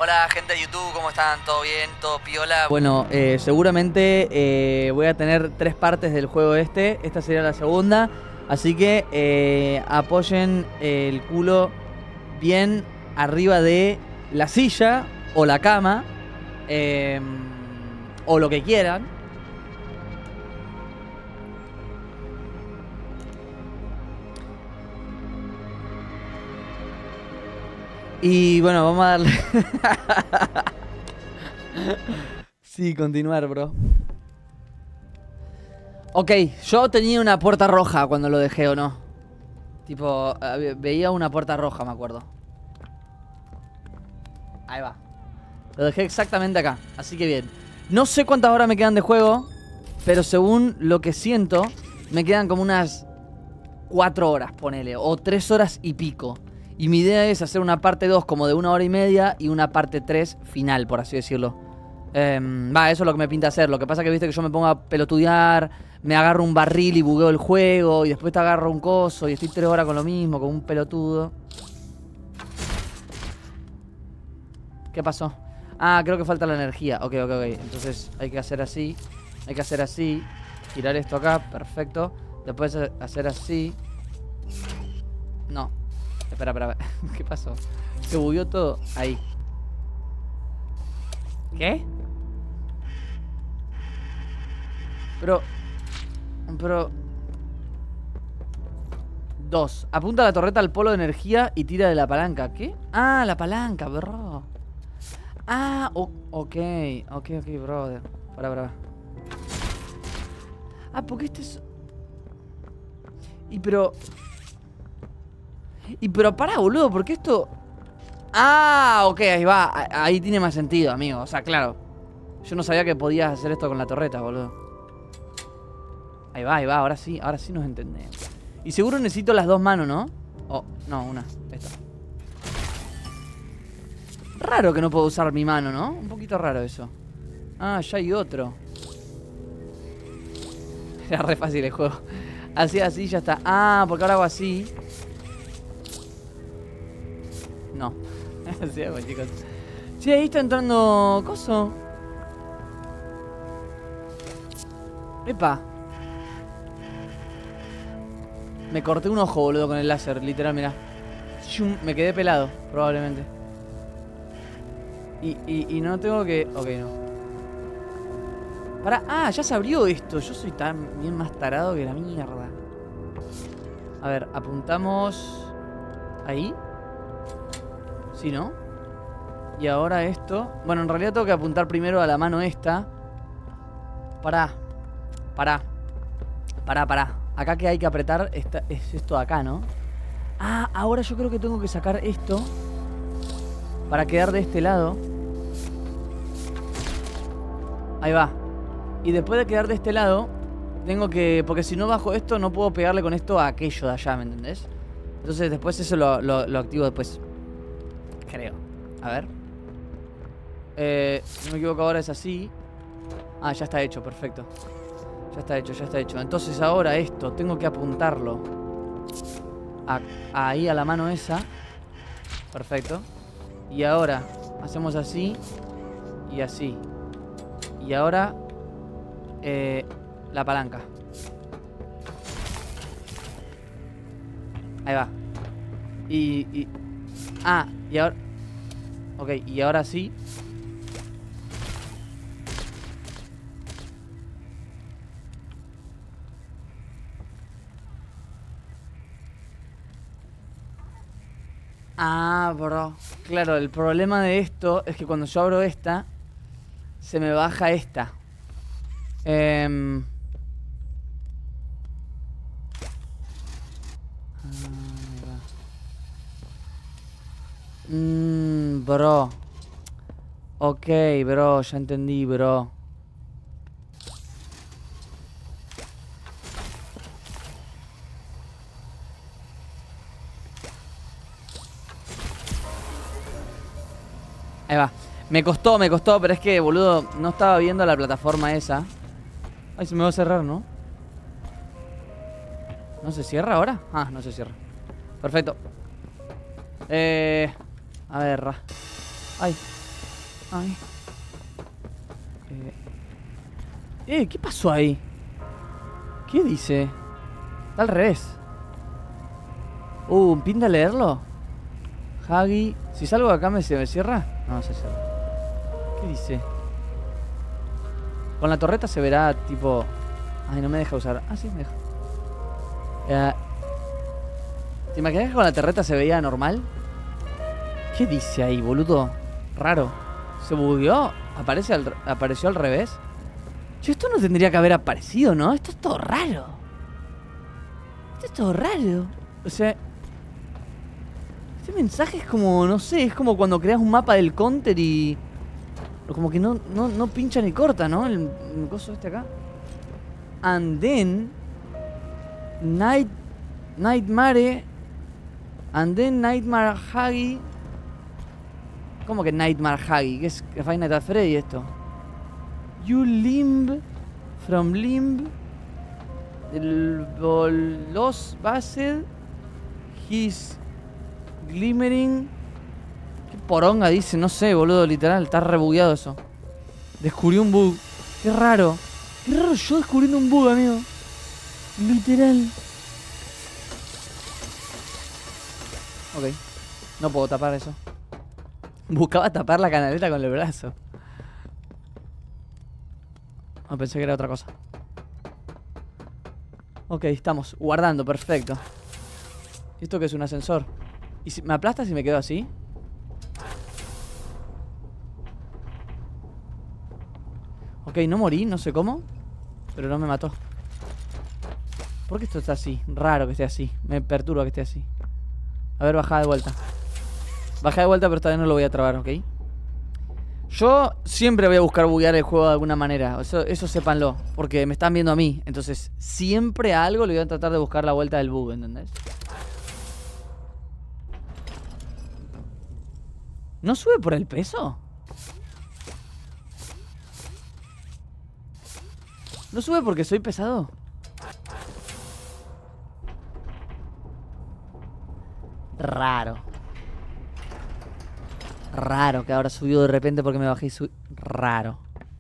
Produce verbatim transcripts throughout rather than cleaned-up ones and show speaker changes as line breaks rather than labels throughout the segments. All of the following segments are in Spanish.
Hola gente de YouTube, ¿cómo están? ¿Todo bien? ¿Todo piola?
Bueno, eh, seguramente eh, voy a tener tres partes del juego este. Esta sería la segunda. Así que eh, apoyen el culo bien arriba de la silla o la cama. Eh, o lo que quieran. Y bueno, vamos a darle... Sí, continuar, bro. Ok, yo tenía una puerta roja cuando lo dejé, ¿o no? Tipo, veía una puerta roja, me acuerdo. Ahí va. Lo dejé exactamente acá, así que bien. No sé cuántas horas me quedan de juego, pero según lo que siento, me quedan como unas cuatro horas, ponele, o tres horas y pico. Y mi idea es hacer una parte dos como de una hora y media y una parte tres final, por así decirlo. Eh, va, eso es lo que me pinta hacer. Lo que pasa es que viste que yo me pongo a pelotudear, me agarro un barril y bugueo el juego, y después te agarro un coso y estoy tres horas con lo mismo, con un pelotudo. ¿Qué pasó? Ah, creo que falta la energía. Ok, ok, ok. Entonces hay que hacer así. Hay que hacer así. Girar esto acá, perfecto. Después hacer así. No. Espera, espera. ¿Qué pasó? Se bugueó todo. Ahí. ¿Qué? Pero... Pero... Dos. Apunta la torreta al polo de energía y tira de la palanca. ¿Qué? Ah, la palanca, bro. Ah, oh, ok. Ok, ok, brother. Pará, pará. Ah, porque este es... Y pero... Y pero pará, boludo, porque esto... Ah, ok, ahí va. Ahí tiene más sentido, amigo. O sea, claro. Yo no sabía que podías hacer esto con la torreta, boludo. Ahí va, ahí va. Ahora sí, ahora sí nos entendemos. Y seguro necesito las dos manos, ¿no? Oh, no, una. Esta. Raro que no puedo usar mi mano, ¿no? Un poquito raro eso. Ah, ya hay otro. Era re fácil el juego. Así, así, ya está. Ah, porque ahora hago así. No. Así hago, chicos. Sí, ahí está entrando... ¿Coso? Epa. Me corté un ojo, boludo, con el láser. Literal, mirá. Me quedé pelado, probablemente. Y, y, y no tengo que... Ok, no. Pará. Ah, ya se abrió esto. Yo soy tan bien más tarado que la mierda. A ver, apuntamos... Ahí. ¿Sí, no? Y ahora esto... Bueno, en realidad tengo que apuntar primero a la mano esta. Pará. Pará. Pará, pará. Acá que hay que apretar esta, es esto de acá, ¿no? Ah, ahora yo creo que tengo que sacar esto para quedar de este lado. Ahí va. Y después de quedar de este lado, tengo que... Porque si no bajo esto, no puedo pegarle con esto a aquello de allá, ¿me entendés? Entonces después eso lo, lo, lo activo después. Creo. A ver. Eh, si no me equivoco ahora es así. Ah, ya está hecho, perfecto. Ya está hecho, ya está hecho. Entonces ahora esto, tengo que apuntarlo a, ahí a la mano esa. Perfecto. Y ahora hacemos así y así. Y ahora eh, la palanca. Ahí va. Y, y... Ah, y ahora... Ok, y ahora sí. Ah, bro. Claro, el problema de esto es que cuando yo abro esta, se me baja esta. Eh... Mmm, bro. Ok, bro, ya entendí, bro. Ahí va. Me costó, me costó, pero es que, boludo, no estaba viendo la plataforma esa. Ay, se me va a cerrar, ¿no? ¿No se cierra ahora? Ah, no se cierra. Perfecto. Eh... A ver... Ay. Ay. Eh, eh, ¿qué pasó ahí? ¿Qué dice? Está al revés. Uh, ¿pinta leerlo? Hagi. Si salgo de acá, ¿me, se me cierra? No, se cierra. ¿Qué dice? Con la torreta se verá tipo... Ay, no me deja usar. Ah, sí, me deja. Eh, ¿Te imaginas que con la torreta se veía normal? ¿Qué dice ahí, boludo? Raro. ¿Se bugueó? ¿Aparece al, ¿Apareció al revés? Che, esto no tendría que haber aparecido, ¿no? Esto es todo raro. Esto es todo raro. O sea... Este mensaje es como, no sé, es como cuando creas un mapa del counter y... Como que no, no, no pincha ni corta, ¿no? El, el coso este acá. And then... Night... Nightmare... And then Nightmare Hagi... ¿Cómo que Nightmare Hagi? ¿Qué es Five Nights at Freddy esto? You limb... From limb... El bolos based... His... Glimmering... ¿Qué poronga dice? No sé, boludo, literal. Está rebugueado eso. Descubrí un bug. Qué raro. Qué raro yo descubriendo un bug, amigo. Literal. Ok. No puedo tapar eso. Buscaba tapar la canaleta con el brazo. No, pensé que era otra cosa. Ok, estamos guardando, perfecto. ¿Esto qué es? Un ascensor. ¿Y si me aplastas y me quedo así? Ok, no morí, no sé cómo. Pero no me mató. ¿Por qué esto está así? Raro que esté así. Me perturba que esté así. A ver, bajá de vuelta. Bajá de vuelta, pero esta vez no lo voy a trabar, ¿ok? Yo siempre voy a buscar buguear el juego de alguna manera. Eso, eso sépanlo. Porque me están viendo a mí. Entonces, siempre a algo le voy a tratar de buscar la vuelta del bug, ¿entendés? ¿No sube por el peso? ¿No sube porque soy pesado? Raro. Raro que ahora subió de repente porque me bajé y subí. Raro.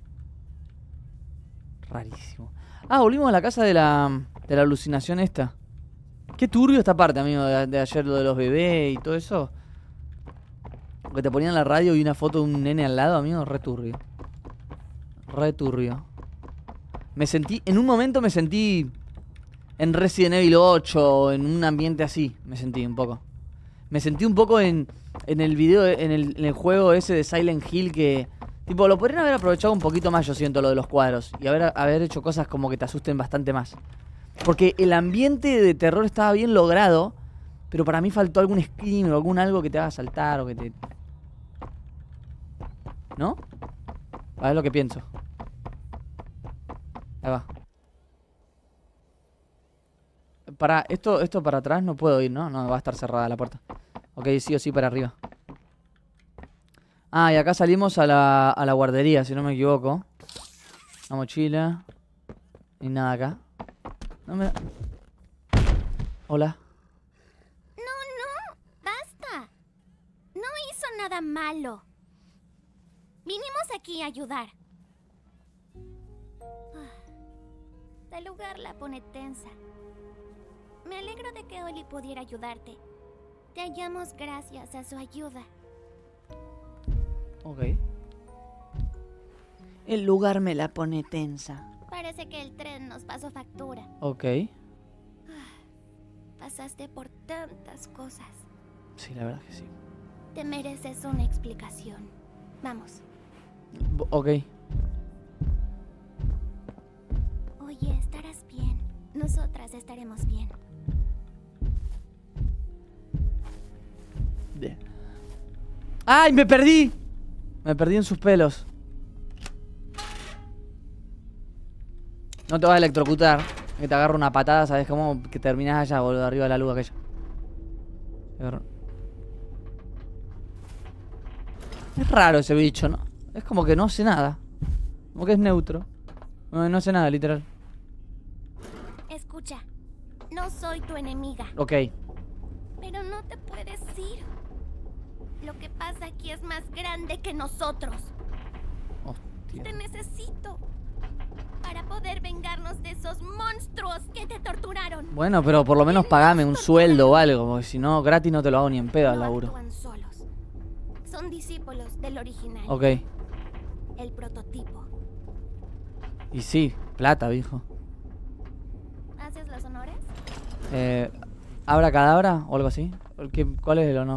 Rarísimo. Ah, volvimos a la casa de la, de la alucinación esta. Qué turbio esta parte, amigo, de, de ayer, lo de los bebés y todo eso. Que te ponían la radio y una foto de un nene al lado, amigo, re turbio. Re turbio. Me sentí, en un momento me sentí en Resident Evil ocho, en un ambiente así, me sentí un poco. Me sentí un poco en, en el video, en el, en el juego ese de Silent Hill que... Tipo, lo podrían haber aprovechado un poquito más, yo siento, lo de los cuadros. Y haber, haber hecho cosas como que te asusten bastante más. Porque el ambiente de terror estaba bien logrado, pero para mí faltó algún scream o algún algo que te haga saltar o que te... ¿No? A ver lo que pienso. Ahí va. Para, esto, esto para atrás no puedo ir, ¿no? No, va a estar cerrada la puerta. Ok, sí o sí para arriba. Ah, y acá salimos a la, a la guardería, si no me equivoco. La mochila. Y nada acá. No me... Hola.
No, no, basta. No hizo nada malo. Vinimos aquí a ayudar. El lugar la pone tensa. Me alegro de que Oli pudiera ayudarte. Te hallamos gracias a su ayuda.
Ok. El lugar me la pone tensa.
Parece que el tren nos pasó factura.
Ok.
Pasaste por tantas cosas.
Sí, la verdad que sí.
Te mereces una explicación. Vamos.
B- ok.
Oye, estarás bien. Nosotras estaremos bien.
Bien. ¡Ay, me perdí! Me perdí en sus pelos. No te vas a electrocutar. Que te agarro una patada, ¿sabes cómo? Que terminás allá, boludo, arriba de la luz aquella. Es raro ese bicho, ¿no? Es como que no hace nada. Como que es neutro. No, no hace nada, literal.
Escucha, no soy tu enemiga.
Ok.
Pero no te puedes ir. Lo que pasa aquí es más grande que nosotros.
tío.
Te necesito para poder vengarnos de esos monstruos que te torturaron.
Bueno, pero por lo menos pagame un sueldo o algo, porque si no, gratis no te lo hago ni en pedo al
No
laburo.
actúan solos. Son discípulos del original.
Ok.
El prototipo.
Y sí, plata, viejo.
¿Haces los honores?
Eh, ¿Abra cadabra o algo así? ¿Qué, ¿Cuál es el honor?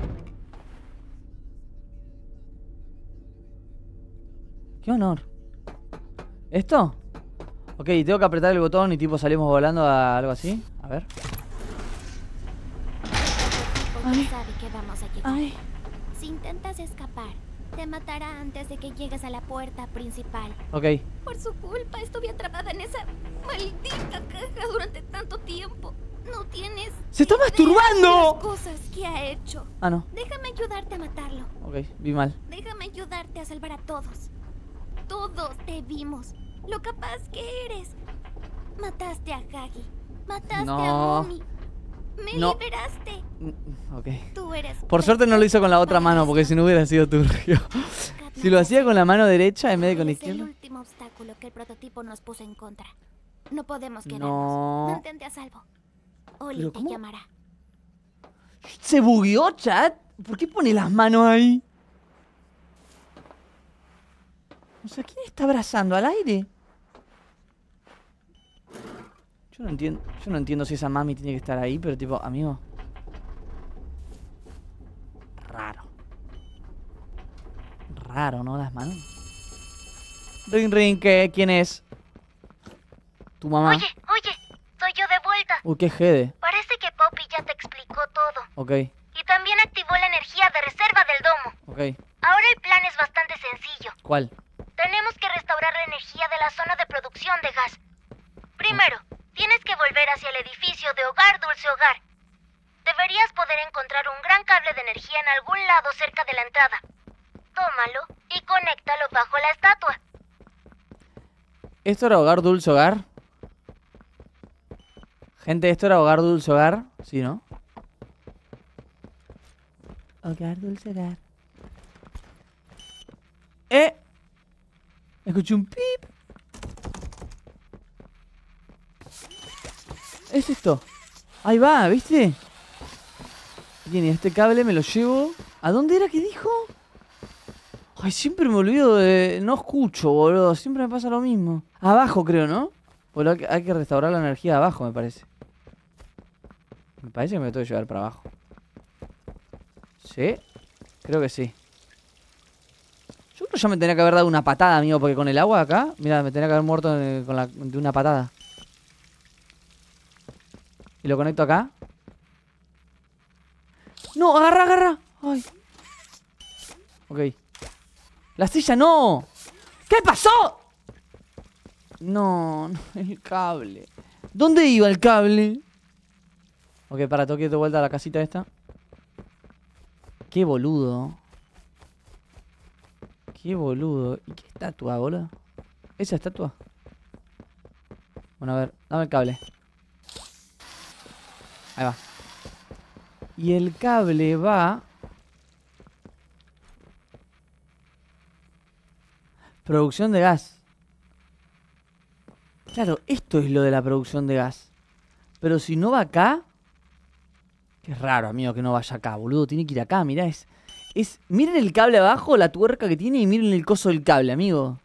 ¿Qué honor? ¿Esto? Ok, tengo que apretar el botón y tipo salimos volando a algo así. A ver.
Porque sabe que vamos a llegar.
Ay.
Si intentas escapar, te matará antes de que llegues a la puerta principal.
Ok.
Por su culpa estuve atrapada en esa maldita caja durante tanto tiempo. No tienes...
¡Se está
idea
masturbando!
de las cosas que ha hecho.
Ah, no.
Déjame ayudarte a matarlo.
Ok, vi mal.
Déjame ayudarte a salvar a todos. Todos te vimos. Lo capaz que eres. Mataste a Hagi. Mataste
No.
a Momi. Me
No.
liberaste.
Mm, Ok.
Tú eres...
Por suerte no lo hizo con la otra mano, porque si no hubiera sido turbio. Si lo hacía con la mano derecha en vez de con la
Es el
izquierda.
último obstáculo que el prototipo nos puso en contra. No podemos quedarnos.
No.
Mantente a salvo. Oli
¿Pero
te
cómo?
llamará.
¿Se bugueó, chat? ¿Por qué pone las manos ahí? O sea, ¿quién está abrazando al aire? Yo no entiendo, yo no entiendo si esa mami tiene que estar ahí, pero tipo, amigo. Raro. Raro, ¿no? Las manos. Ring, ring, ¿qué? ¿Quién es? Tu mamá.
Oye, oye, soy yo de vuelta.
Uy, qué jede.
Parece que Poppy ya te explicó todo.
Ok,
Y también activó la energía de reserva del domo.
ok.
Ahora el plan es bastante sencillo.
¿Cuál?
Tenemos que restaurar la energía de la zona de producción de gas. Primero, tienes que volver hacia el edificio de Hogar Dulce Hogar. Deberías poder encontrar un gran cable de energía en algún lado cerca de la entrada. Tómalo y conéctalo bajo la estatua.
¿Esto era Hogar Dulce Hogar? Gente, ¿esto era Hogar Dulce Hogar? Sí, ¿no? Hogar Dulce Hogar. ¡Eh! Escuché un pip. ¿Es esto? Ahí va, ¿viste? Bien, y este cable me lo llevo. ¿A dónde era que dijo? Ay, siempre me olvido de... No escucho, boludo. Siempre me pasa lo mismo. Abajo, creo, ¿no? Boludo, hay que- hay que restaurar la energía de abajo, me parece. Me parece que me tengo que llevar para abajo. ¿Sí? Creo que sí. Yo creo que ya me tenía que haber dado una patada, amigo, porque con el agua acá... Mira, me tenía que haber muerto de, con la, de una patada. Y lo conecto acá. ¡No! ¡Agarra, agarra! ¡Ay! Ok. ¡La silla no! ¿Qué pasó? No, no, el cable. ¿Dónde iba el cable? Ok, para, tengo que ir de vuelta a la casita esta. Qué boludo. Qué boludo. ¿Y qué estatua, boludo? ¿Esa estatua? Bueno, a ver, dame el cable. Ahí va. Y el cable va... Producción de gas. Claro, esto es lo de la producción de gas. Pero si no va acá... Qué raro, amigo, que no vaya acá, boludo. Tiene que ir acá, mirá. Es, es... Miren el cable abajo, la tuerca que tiene, y miren el coso del cable, amigo.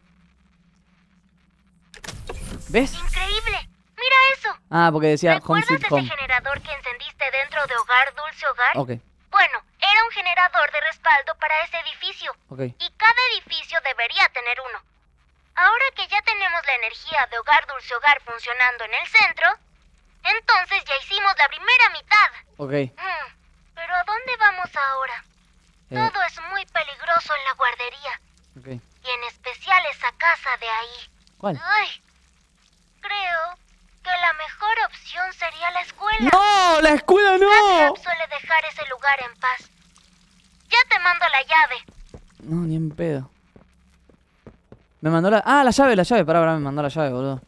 ¿Ves?
¡Increíble! ¡Mira eso!
Ah, porque decía Home
¿Recuerdas
Sweet
ese
Home.
generador que encendiste dentro de Hogar Dulce Hogar?
Ok,
Bueno, era un generador de respaldo para ese edificio.
ok.
Y cada edificio debería tener uno. Ahora que ya tenemos la energía de Hogar Dulce Hogar funcionando en el centro, entonces ya hicimos la primera mitad.
Ok.
Hmm, pero ¿a dónde vamos ahora?
Eh,
Todo es muy peligroso en la guardería.
ok.
Y en especial esa casa de ahí.
¿Cuál?
Ay, creo que la mejor opción sería la escuela.
¡No! ¡La escuela no!
Cap suele dejar ese lugar en paz. Ya te mando la llave.
No, ni en pedo. Me mandó la... Ah, la llave, la llave. Pará, pará, me mandó la llave, boludo.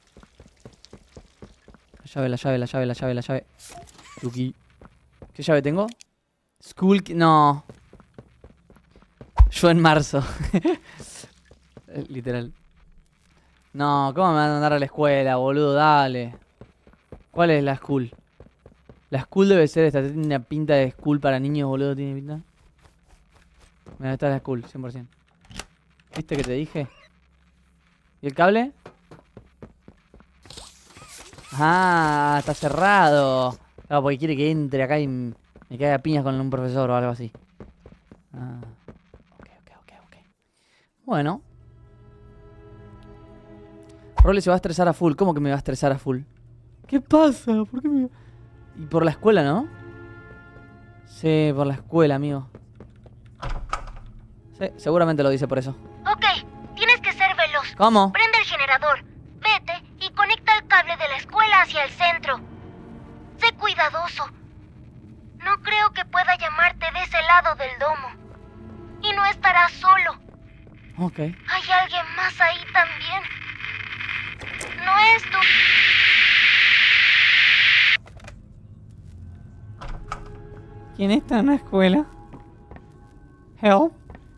La llave, la llave, la llave, la llave, la llave. Tuki. ¿Qué llave tengo? School... key- No. Yo en marzo. Eh, Literal. No, ¿cómo me van a mandar a la escuela, boludo? Dale. ¿Cuál es la school? La school debe ser esta. Tiene una pinta de school para niños, boludo. Tiene pinta. Mira, esta es la school, cien por ciento. ¿Viste que te dije? ¿Y el cable? Ah, está cerrado. Claro, porque quiere que entre acá y me caiga a piñas con un profesor o algo así. Ah. Ok, ok, ok, ok. Bueno. Rolly se va a estresar a full. ¿Cómo que me va a estresar a full? ¿Qué pasa? ¿Por qué me...? Y por la escuela, ¿no? Sí, por la escuela, amigo. Sí, seguramente lo dice por eso.
Ok, tienes que ser veloz.
¿Cómo?
Prende el generador, vete y conecta el cable de la escuela hacia el centro. Sé cuidadoso. No creo que pueda llamarte de ese lado del domo. Y no estarás solo.
Ok.
Hay alguien más ahí también. No es tu...
¿Quién está en la escuela? Help.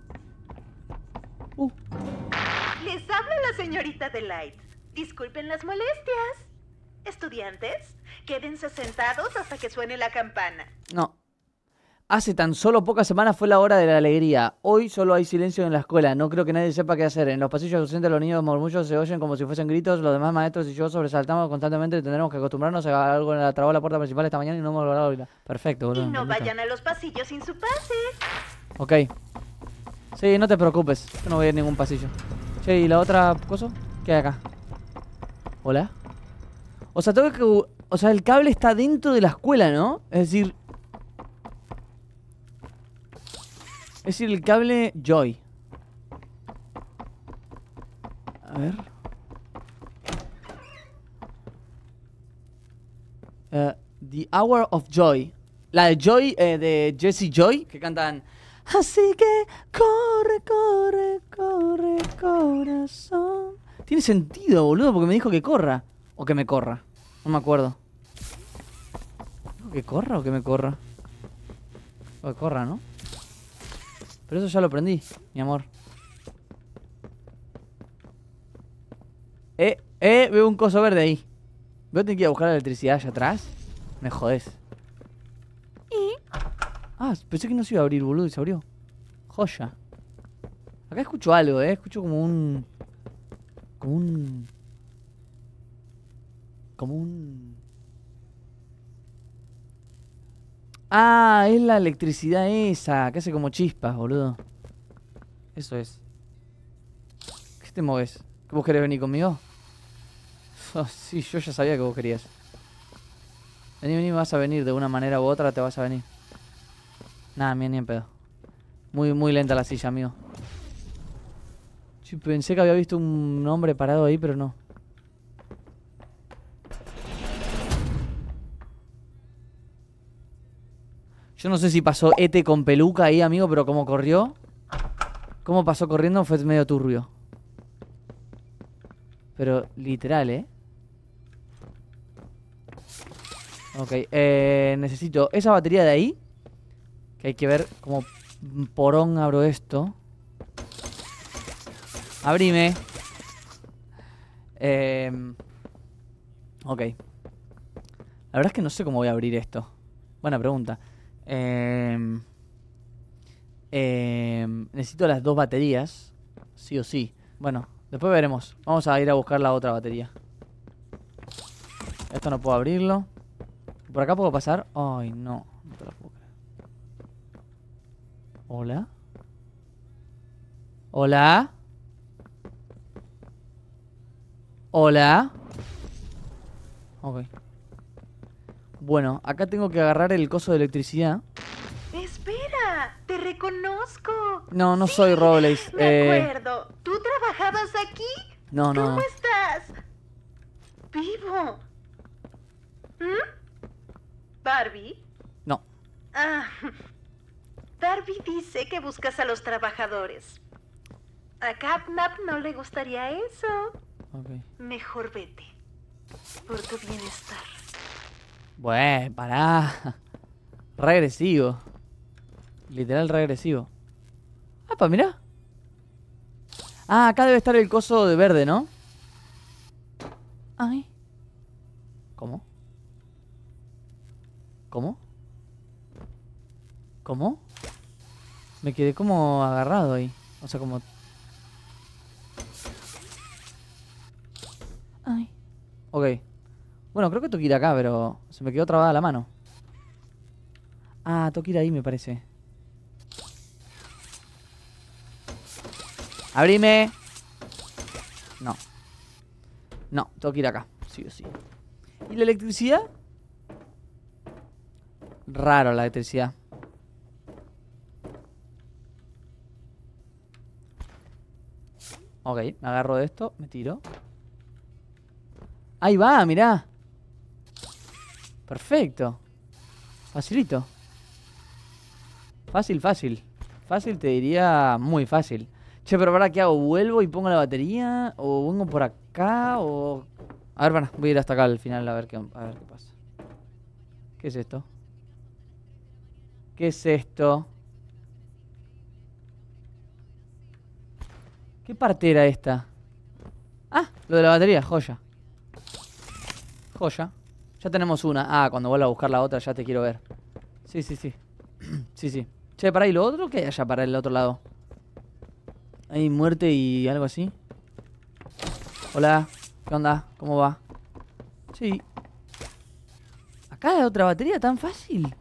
Uh.
Les habla la señorita Delight. Disculpen las molestias. Estudiantes, quédense sentados hasta que suene la campana.
No. Hace tan solo pocas semanas fue la hora de la alegría. Hoy solo hay silencio en la escuela. No creo que nadie sepa qué hacer. En los pasillos docentes los niños murmullos se oyen como si fuesen gritos. Los demás maestros y yo sobresaltamos constantemente y tendremos que acostumbrarnos a algo en la trabó la puerta principal esta mañana y no hemos logrado abrirla. Perfecto, boludo.
Y no
Listo.
vayan a los pasillos sin su pase.
Ok. Sí, no te preocupes. Yo no voy a ir a ningún pasillo. Che, ¿y la otra cosa? ¿Qué hay acá? ¿Hola? O sea, tengo que... O sea, el cable está dentro de la escuela, ¿no? Es decir... Es decir, el cable Joy. A ver. Uh, The Hour of Joy. La de Joy, eh, de Jessie Joy, que cantan... Así que corre, corre, corre, corazón. Tiene sentido, boludo, porque me dijo que corra. O que me corra. No me acuerdo. ¿Dijo que corra o que me corra? O que corra, ¿no? Pero eso ya lo aprendí, mi amor. Eh, eh, veo un coso verde ahí. ¿Voy a tener que ir a buscar la electricidad allá atrás? Me jodés. Ah, pensé que no se iba a abrir, boludo, y se abrió. Joya. Acá escucho algo, eh. Escucho como un... Como un... Como un... Ah, es la electricidad esa, que hace como chispas, boludo. Eso es. ¿Qué te moves? ¿Que vos querés venir conmigo? Oh, sí, yo ya sabía que vos querías. Vení, vení, vas a venir de una manera u otra, te vas a venir. Nada, mía, ni en pedo. Muy, muy lenta la silla, amigo. Sí, pensé que había visto un hombre parado ahí, pero no. Yo no sé si pasó Ete con peluca ahí, amigo, pero como corrió. Cómo pasó corriendo fue medio turbio. Pero literal, ¿eh? Ok, eh, necesito esa batería de ahí. Que hay que ver cómo porón abro esto. Abrime. Eh, ok. La verdad es que no sé cómo voy a abrir esto. Buena pregunta. Eh, eh, necesito las dos baterías. Sí o sí. Bueno, después veremos. Vamos a ir a buscar la otra batería. Esto no puedo abrirlo. ¿Por acá puedo pasar? Ay, no. No te lo puedo creer. ¿Hola? ¿Hola? ¿Hola? Ok. Bueno, acá tengo que agarrar el coso de electricidad.
Espera, te reconozco.
No, no
Sí,
soy Robles.
Me
Eh,
acuerdo. ¿Tú trabajabas aquí?
no, no.
¿Cómo estás? Vivo. ¿Mm? ¿Barbie?
No.
Ah, Barbie dice que buscas a los trabajadores. A Catnap no le gustaría eso.
Ok.
Mejor vete. Por tu bienestar.
Bueno, pará. Regresivo. Literal regresivo. Ah, pa, mirá. Ah, acá debe estar el coso de verde, ¿no? Ay. ¿Cómo? ¿Cómo? ¿Cómo? Me quedé como agarrado ahí. O sea, como... Ay. Ok. Bueno, creo que tengo que ir acá, pero se me quedó trabada la mano. Ah, tengo que ir ahí, me parece. ¡Abrime! No. No, tengo que ir acá. Sí o sí. ¿Y la electricidad? Raro la electricidad. Ok, me agarro de esto, me tiro. Ahí va, mirá. Perfecto. Facilito. Fácil, fácil. Fácil te diría muy fácil. Che, pero ¿para qué hago? ¿Vuelvo y pongo la batería? ¿O vengo por acá? O... A ver, bueno, voy a ir hasta acá al final a ver qué, a ver qué pasa. ¿Qué es esto? ¿Qué es esto? ¿Qué parte era esta? Ah, lo de la batería, joya. Joya. Ya tenemos una. Ah, cuando vuelva a buscar la otra ya te quiero ver. Sí, sí, sí. Sí, sí. Che, para ahí lo otro, ¿qué hay allá para el otro lado? ¿Hay muerte y algo así? Hola, ¿qué onda? ¿Cómo va? Sí. Acá hay otra batería tan fácil.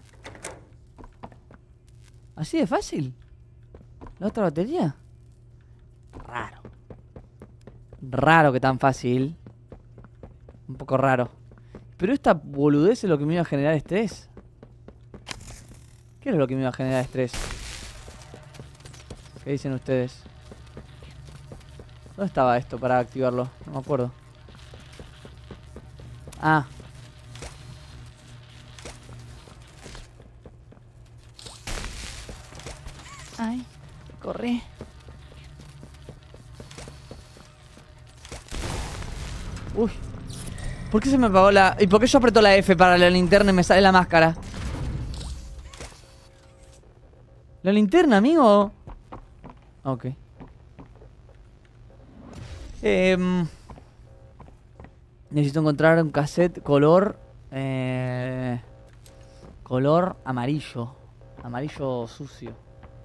¿Así de fácil? ¿La otra batería? Raro. Raro que tan fácil. Un poco raro. Pero esta boludez es lo que me iba a generar estrés. ¿Qué es lo que me iba a generar estrés? ¿Qué dicen ustedes? ¿Dónde estaba esto para activarlo? No me acuerdo. Ah. Ay, corre. Uy. ¿Por qué se me apagó la...? ¿Y por qué yo aprieto la F para la linterna y me sale la máscara? ¿La linterna, amigo? Ok. Eh, necesito encontrar un cassette color... Eh, color amarillo. Amarillo sucio.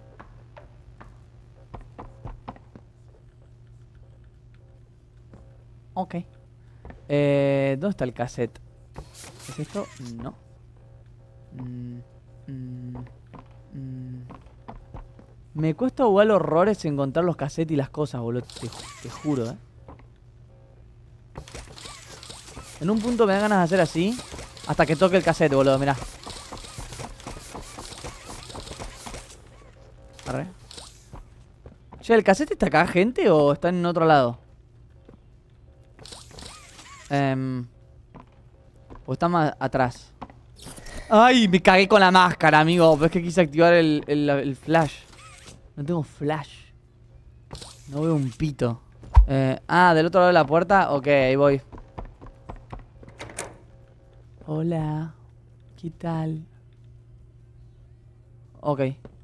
Ok. Eh, ¿Dónde está el cassette? ¿Es esto? No. Mm, mm, mm. Me cuesta igual horrores encontrar los cassettes y las cosas, boludo. Te, te juro, eh. En un punto me dan ganas de hacer así. Hasta que toque el cassette, boludo, mirá. Arre. Che, ¿el cassette está acá, gente? ¿O está en otro lado? Um, o está más atrás. Ay, me cagué con la máscara, amigo. Pero es que quise activar el, el, el flash. No tengo flash. No veo un pito. eh, Ah, del otro lado de la puerta. Ok, ahí voy. Hola. ¿Qué tal? Ok.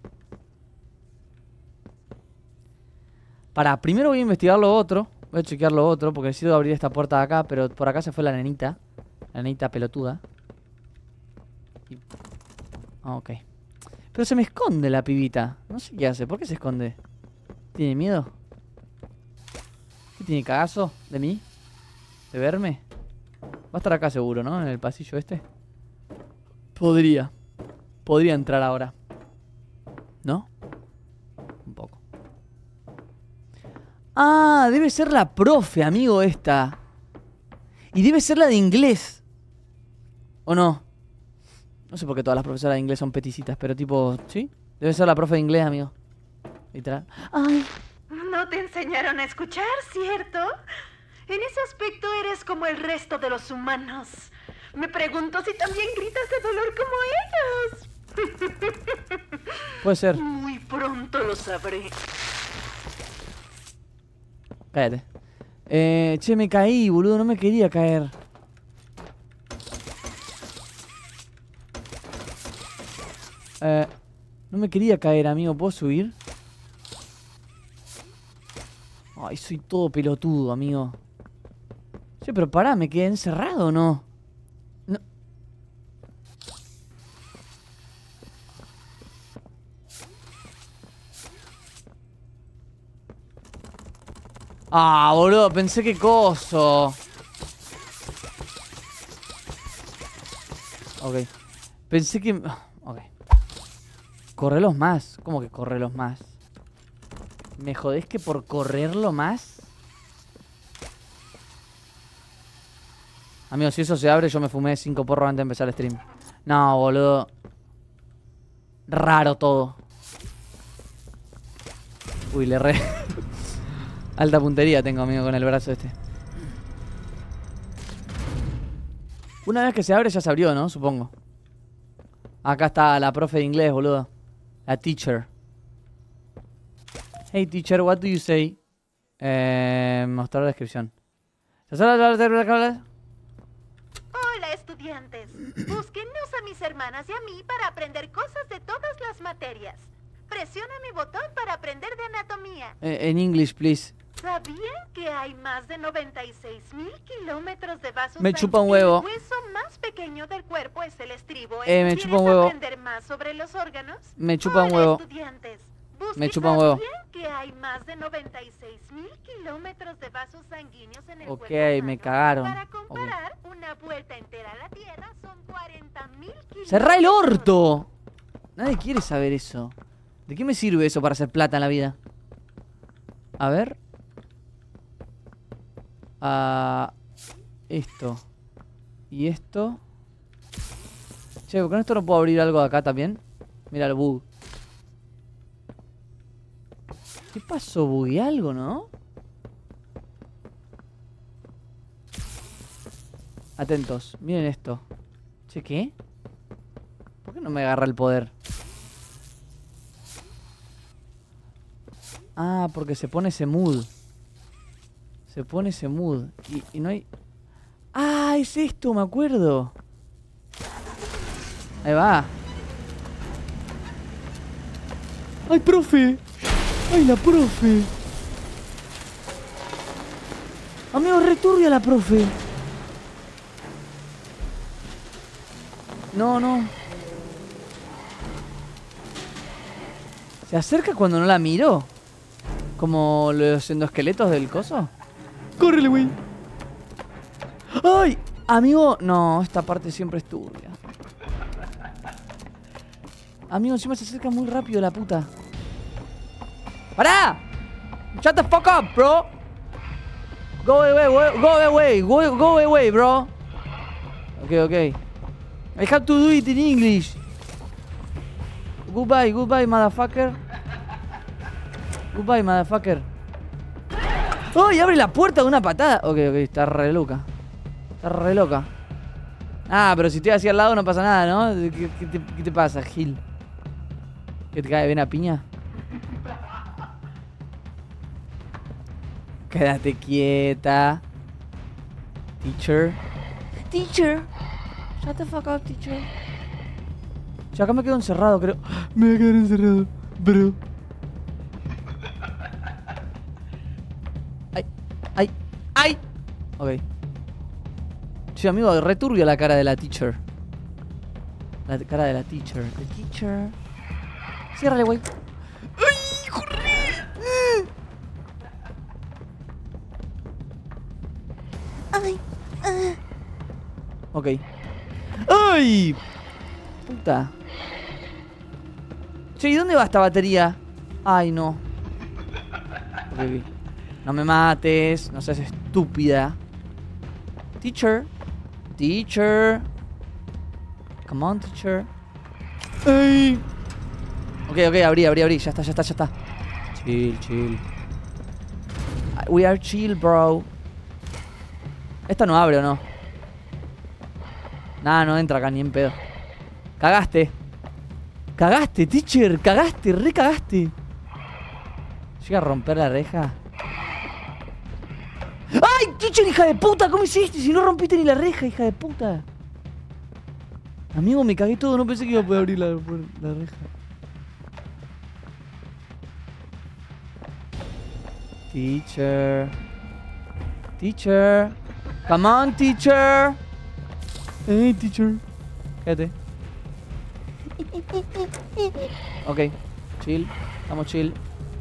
Para, primero voy a investigar lo otro. Voy a chequear lo otro porque necesito abrir esta puerta de acá. Pero por acá se fue la nenita. La nenita pelotuda. Y... Ah, ok. Pero se me esconde la pibita. No sé qué hace. ¿Por qué se esconde? ¿Tiene miedo? ¿Qué tiene, cagazo de mí? ¿De verme? Va a estar acá seguro, ¿no? En el pasillo este. Podría. Podría entrar ahora. ¿No? Un poco. Ah, debe ser la profe, amigo, esta. Y debe ser la de inglés. ¿O no? No sé por qué todas las profesoras de inglés son peticitas, pero tipo, ¿sí? Debe ser la profe de inglés, amigo. Literal. Ay.
No te enseñaron a escuchar, ¿cierto? En ese aspecto eres como el resto de los humanos. Me pregunto si también gritas de dolor como ellos.
Puede ser.
Muy pronto lo sabré.
Cállate. Eh, che, me caí, boludo. No me quería caer. Eh, no me quería caer, amigo. ¿Puedo subir? Ay, soy todo pelotudo, amigo. Sí, pero pará, ¿me quedé encerrado o no? No. Ah, boludo, pensé que coso. Ok. Pensé que... Ok. Correlos más. ¿Cómo que correlos más? ¿Me jodés que por correrlo más? Amigos, si eso se abre, yo me fumé cinco porros antes de empezar el stream. No, boludo. Raro todo. Uy, le re... Alta puntería tengo, amigo, con el brazo este. Una vez que se abre, ya se abrió, ¿no? Supongo. Acá está la profe de inglés, boludo. La teacher. Hey, teacher, what do you say? Eh, mostrar la descripción.
Hola, estudiantes. Búsquennos a mis hermanas y a mí para aprender cosas de todas las materias. Presiona mi botón para aprender de anatomía.
Eh, en English, please.
¿Sabían que hay más de noventa y seis mil kilómetros de vasos?
Me chupa un huevo.
El hueso más pequeño del cuerpo es el estribo.
Eh, me chupa un huevo.
¿Aprender más sobre los órganos?
Me chupa un
Hola,
huevo.
estudiantes.
Me chupa un huevo.
¿Sabían que hay más de noventa y seis mil kilómetros de vasos sanguíneos en el
Ok,
cuerpo humano?
me cagaron.
Para comparar, okay. Una vuelta entera a la Tierra son cuarenta mil kilómetros.
¡Cerrá el orto! Nadie quiere saber eso. ¿De qué me sirve eso para hacer plata en la vida? A ver. Ah, esto. Y esto. Che, ¿con esto no puedo abrir algo de acá también? Mira el bug. ¿Qué pasó? ¿Bugué algo, no? Atentos, miren esto. Che, ¿qué? ¿Por qué no me agarra el poder? Ah, porque se pone ese mood. Se pone ese mood. Y, y no hay... ¡Ah! Es esto, me acuerdo. Ahí va. ¡Ay, profe! ¡Ay, la profe! Amigo, returbia la profe. No, no. ¿Se acerca cuando no la miro? Como los endoesqueletos del coso. ¡Córrele, güey! ¡Ay! Amigo, no, esta parte siempre es turbia. Amigo, encima se acerca muy rápido la puta. ¡Pará! Shut the fuck up, bro. Go away, go away, go, go away, bro. Ok, ok. I have to do it in English. Goodbye, goodbye, motherfucker. Goodbye, motherfucker. ¡Ay! Abre la puerta de una patada. Ok, ok, está re loca. Está re loca. Ah, pero si estoy así al lado no pasa nada, ¿no? ¿Qué, qué, te, qué te pasa, Gil? ¿Qué te cae bien a piña? Quédate quieta. Teacher. Teacher. Shut the fuck up, teacher. Yo acá me quedo encerrado, creo. Me voy a quedar encerrado, bro. Ay, ay, ay. Ok. Sí, amigo, returbia la cara de la teacher. La cara de la teacher. The teacher. Ciérrale, güey. ¡Ay, corre! Ay, ah. Ok. ¡Ay! Puta. Che, ¿y dónde va esta batería? Ay, no. Okay. No me mates. No seas estúpida. Teacher. Teacher. Come on, teacher. ¡Ay! Ok, ok, abrí, abrí, abrí. Ya está, ya está, ya está. Chill, chill. We are chill, bro. ¿Esta no abre o no? Nah, no entra acá ni en pedo. Cagaste. Cagaste, teacher. Cagaste, re cagaste. Llega a romper la reja. ¡Ay, teacher, hija de puta! ¿Cómo hiciste? Si no rompiste ni la reja, hija de puta. Amigo, me cagué todo. No pensé que iba a poder abrir la, la reja. Teacher. Teacher. Come on, teacher. Hey, teacher. Quédate. Ok, chill. Estamos chill.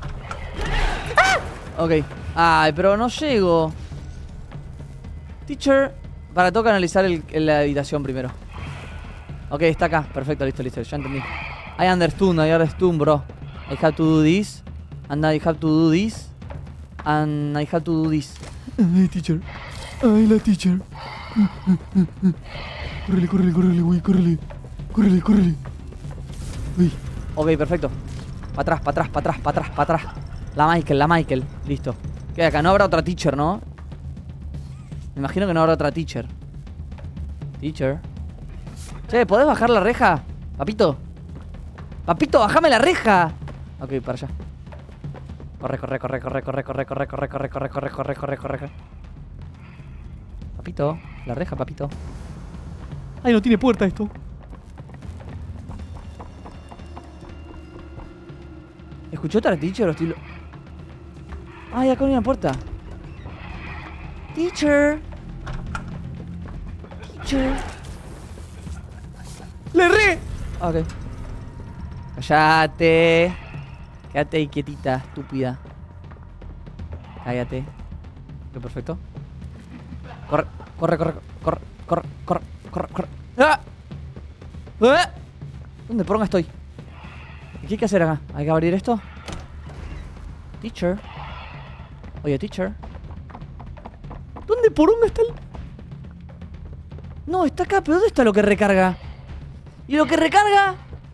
Ok. Ay, pero no llego. Teacher. Para, tengo que analizar el, la habitación primero. Ok, está acá. Perfecto, listo, listo. Ya entendí. I understood, I understood, bro. I have to do this. And I have to do this. And I have to do this. Ay, teacher. Ay, la teacher. Córrele, córrele, córrele, güey, córrele. Córrele, córrele. Uy. Ok, perfecto. Para atrás, para atrás, para atrás, para atrás, para atrás. La Michael, la Michael. Listo. Queda acá. No habrá otra teacher, ¿no? Me imagino que no habrá otra teacher. Teacher. Che, ¿podés bajar la reja? Papito. Papito, bajame la reja. Ok, para allá. Corre, corre, corre, corre, corre, corre, corre, corre, corre, corre, corre, corre, corre, corre. Papito, la reja, papito. Ay, no tiene puerta esto. ¿Escuchó otra teacher o estilo? Ay, acá hay una puerta. Teacher. Teacher. ¡Le re! Ok. Cállate. Quédate ahí quietita, estúpida. Cállate. Ok, perfecto. Corre, corre, corre, corre, corre, corre, corre, corre. ¡Ah! ¡Ah! ¿Dónde poronga estoy? ¿Qué hay que hacer acá? ¿Hay que abrir esto? Teacher. Oye, teacher. ¿Dónde poronga está el...? No, está acá, pero ¿dónde está lo que recarga? ¿Y lo que recarga?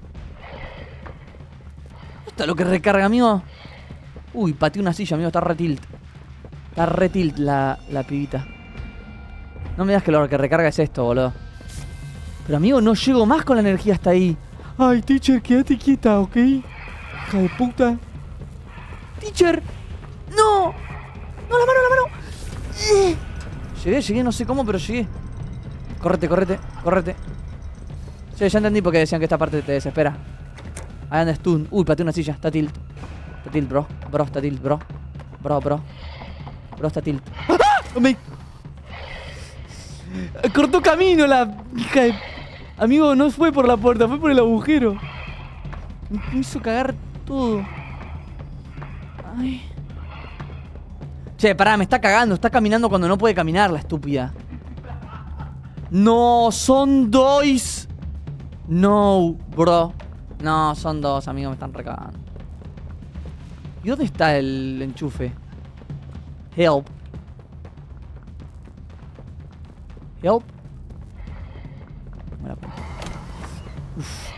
¿Dónde está lo que recarga, amigo? Uy, pateé una silla, amigo, está re tilt. Está re tilt la, la pibita. No me digas que lo que recarga es esto, boludo. Pero, amigo, no llego más con la energía hasta ahí. Ay, teacher, quédate quieta, ¿ok? Hija de puta. Teacher. No. No, la mano, la mano. Eh. Llegué, llegué, no sé cómo, pero llegué. Correte, correte, correte. Sí, ya entendí porque decían que esta parte te desespera. I understood. Uy, pateé una silla, está tilt. Está tilt, bro. Bro, está tilt, bro. Bro, bro. Bro, está tilt. ¡Ah! Me... Cortó camino la hija de... Amigo, no fue por la puerta, fue por el agujero. Me hizo cagar todo. Ay. Che, pará, me está cagando. Está caminando cuando no puede caminar, la estúpida. No, son dos. No, bro. No, son dos, amigos, me están recagando. ¿Y dónde está el enchufe? Help. Help. Me la pongo. Uf.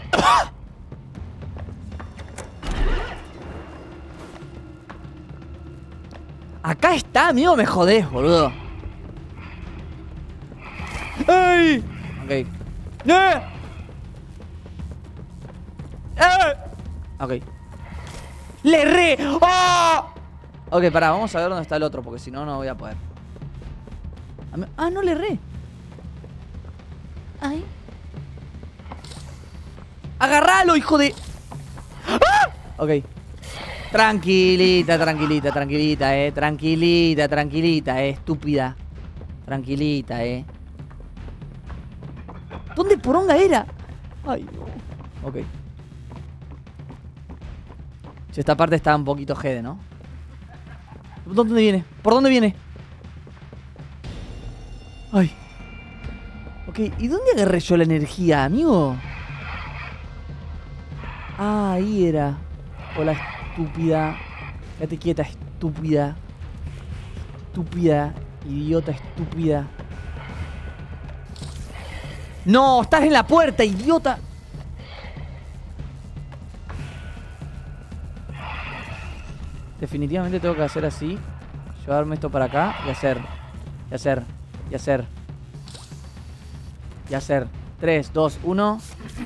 Acá está, amigo, me jodés, boludo. ¡Ay! Ok. ¡Eh! ¡Eh! Ok. ¡Le re! ¡Oh! Ok, pará, vamos a ver dónde está el otro, porque si no, no voy a poder. Ah, no le re. Ay. ¡Agarralo, hijo de... ¡Ah! Ok. Tranquilita, tranquilita, tranquilita, eh. Tranquilita, tranquilita, eh. Estúpida. Tranquilita, eh. ¿Dónde poronga era? Ay, no. Ok. Si esta parte está un poquito jede, ¿no? ¿Dónde viene? ¿Por dónde viene? Ay. Ok, ¿y dónde agarré yo la energía, amigo? Ah, ahí era. Hola, estúpida. Quédate quieta, estúpida. Estúpida. Idiota, estúpida. No, estás en la puerta, idiota. Definitivamente tengo que hacer así. Llevarme esto para acá y hacer. Y hacer. Y hacer. Y hacer. tres, dos, uno.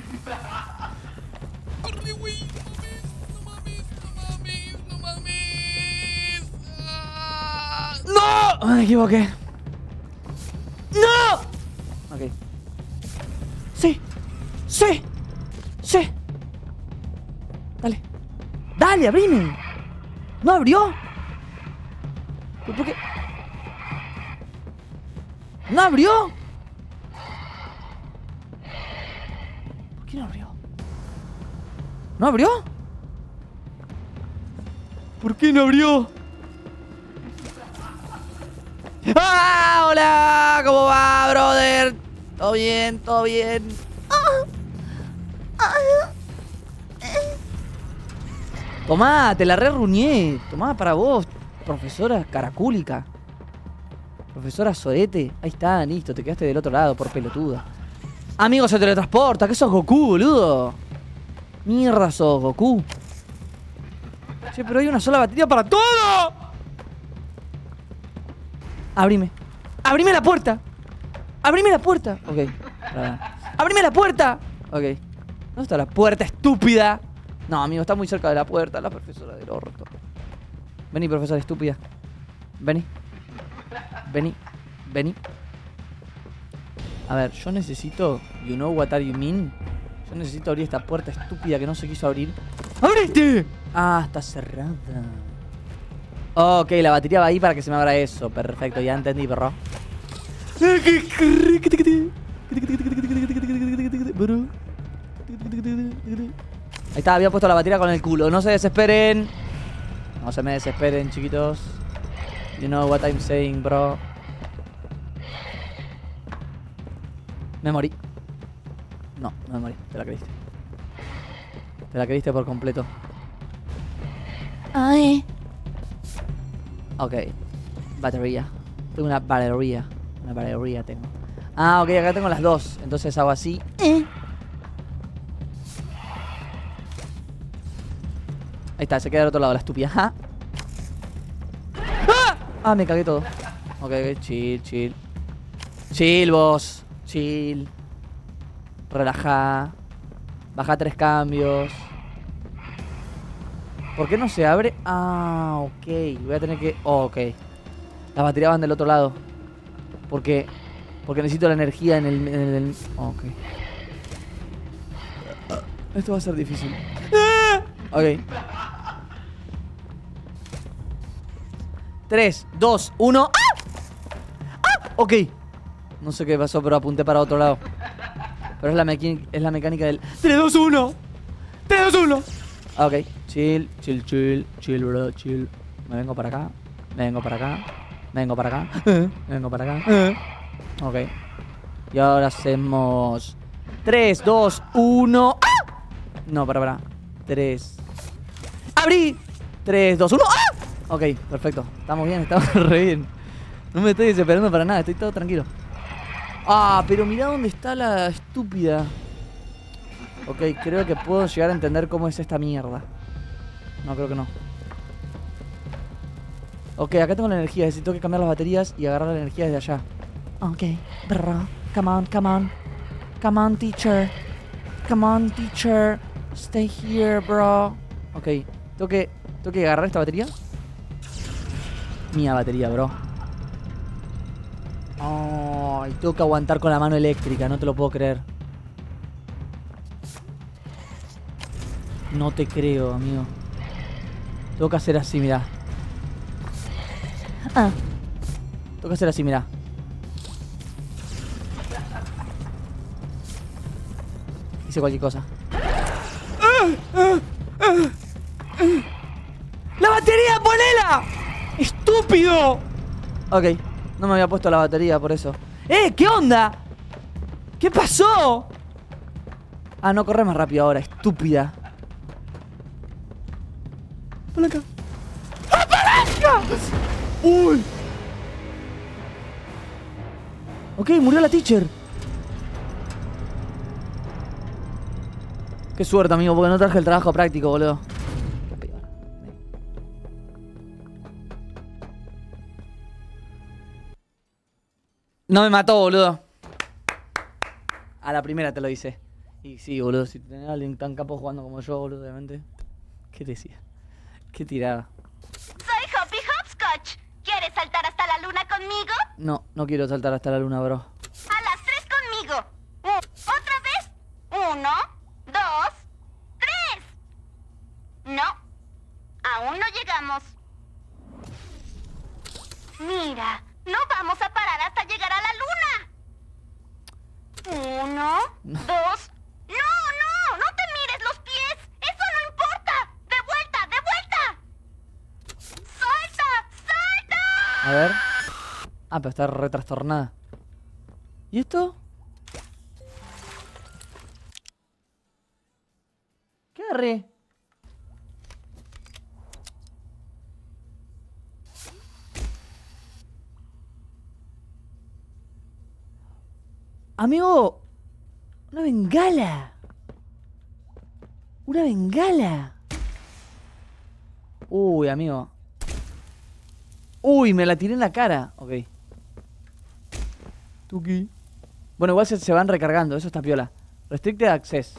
Corre, güey. No mames, no mames, no mames, no mames.
¡No! Me equivoqué. ¡No! Ok. Sí. Sí. Sí. Dale. Dale, abrime. ¿No abrió? ¿Por qué? ¿No abrió? ¿Por qué no abrió? ¿No abrió? ¿Por qué no abrió? ¡Ah! ¡Hola! ¿Cómo va, brother? ¿Todo bien? ¿Todo bien? Tomá, te la re-ruñé. Tomá para vos, profesora caracúlica. Profesora Sorete. Ahí está, listo. Te quedaste del otro lado por pelotuda. Amigo, se teletransporta. ¿Qué sos, Goku, boludo? Mierda sos, Goku. Che, pero hay una sola batería para todo. Abrime. Abrime la puerta. Abrime la puerta. Ok. Abrime la puerta. Ok. ¿Dónde está la puerta, estúpida? No, amigo, está muy cerca de la puerta. La profesora del orto. Vení, profesora estúpida. Vení. Vení. Vení. A ver, yo necesito... You know what are you mean? Yo necesito abrir esta puerta estúpida que no se quiso abrir. ¡Abriste! Ah, está cerrada. Ok, la batería va ahí para que se me abra eso. Perfecto, ya entendí, perro. Ahí está, había puesto la batería con el culo. No se desesperen. No se me desesperen, chiquitos. You know what I'm saying, bro. Me morí. No, no me morí. Te la creíste. Te la creíste por completo. Ay. Ok. Batería. Tengo una batería. Una batería tengo. Ah, ok, acá tengo las dos. Entonces hago así. Eh. Ahí está, se queda del otro lado la estúpida. ¿Ah? ¡Ah! Ah, me cagué todo. Ok, ok, chill, chill. Chill, vos. Chill. Relaja. Baja tres cambios. ¿Por qué no se abre? Ah, ok. Voy a tener que... Oh, ok. Las baterías van del otro lado. ¿Por qué? Porque necesito la energía en el... En el... Oh, ok. Esto va a ser difícil. Ok. tres, dos, uno. ¡Ah! ¡Ah! Ok. No sé qué pasó, pero apunté para otro lado. Pero es la, es la mecánica del... tres, dos, uno. tres, dos, uno. Ok. Chill, chill, chill. Chill, bro, chill. Me vengo para acá. Me vengo para acá. Me vengo para acá. Me vengo para acá. Ok. Y ahora hacemos... tres, dos, uno. ¡Ah! No, para, para. tres. ¡Abrí! tres, dos, uno. ¡Ah! Ok, perfecto. Estamos bien, estamos re bien. No me estoy desesperando para nada, estoy todo tranquilo. Ah, pero mirá dónde está la estúpida. Ok, creo que puedo llegar a entender cómo es esta mierda. No, creo que no. Ok, acá tengo la energía. Necesito que cambiar las baterías y agarrar la energía desde allá. Ok, bro. Come on, come on. Come on, teacher. Come on, teacher. Stay here, bro. Ok, tengo que, tengo que agarrar esta batería. Mía batería, bro. Oh, y tengo que aguantar con la mano eléctrica. No te lo puedo creer. No te creo, amigo. Tengo que hacer así, mirá. Ah. Tengo que hacer así, mirá. Hice cualquier cosa. ¡La batería, ponela! ¡Estúpido! Ok, no me había puesto la batería por eso. ¡Eh! ¿Qué onda? ¿Qué pasó? Ah, no, corre más rápido ahora, estúpida. ¡Palanca! ¡Ah, palanca! ¡Uy! Ok, murió la teacher. Qué suerte, amigo, porque no traje el trabajo práctico, boludo. No me mató, boludo. A la primera te lo hice. Y sí, boludo, si tenés a alguien tan capo jugando como yo, boludo, obviamente. ¿Qué te decía? ¿Qué tirada?
Soy Hoppy Hopscotch. ¿Quieres saltar hasta la luna conmigo?
No, no quiero saltar hasta la luna, bro.
A las tres conmigo. Uh, ¿Otra vez? Uno, dos, tres. No, aún no llegamos. Mira, no vamos a parar hasta llegar a la luna. Uno, dos... ¡No, no! ¡No te mires los pies! ¡Eso no importa! ¡De vuelta, de vuelta! ¡Salta, salta!
A ver. Ah, pero está re trastornada. ¿Y esto? ¿Qué agarré? Amigo, una bengala. Una bengala. Uy, amigo. Uy, me la tiré en la cara. Ok. Tuki. Bueno, igual se, se van recargando. Eso está piola. Restricted access.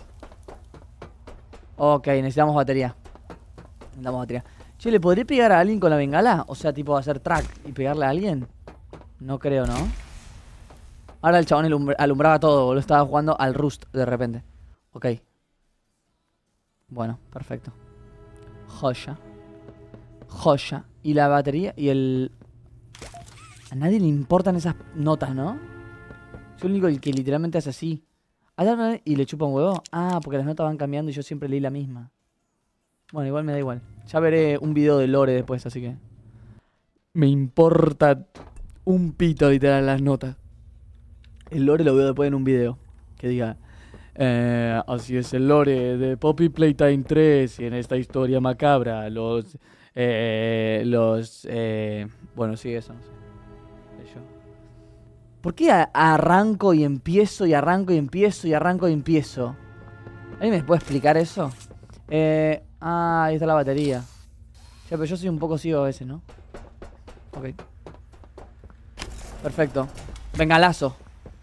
Ok, necesitamos batería. Necesitamos batería. Che, ¿le podré pegar a alguien con la bengala? O sea, tipo hacer track y pegarle a alguien. No creo, ¿no? Ahora el chabón alum- alumbraba todo. Lo estaba jugando al Rust de repente. Ok. Bueno, perfecto. Joya. Joya. Y la batería y el... A nadie le importan esas notas, ¿no? Soy el único el que literalmente hace así. Y le chupa un huevo. Ah, porque las notas van cambiando y yo siempre leí la misma. Bueno, igual me da igual. Ya veré un video de Lore después, así que... Me importa un pito literal las notas. El lore lo veo después en un video. Que diga... Eh, así es el lore de Poppy Playtime tres. Y en esta historia macabra los... Eh, los... Eh, bueno, sí, eso no sé. Yo. ¿Por qué a- arranco y empiezo y arranco y empiezo y arranco y empiezo? ¿Alguien me puede explicar eso? Eh, ah, ahí está la batería. Ya, pero yo soy un poco ciego a veces, ¿no? Ok. Perfecto. Bengalazo.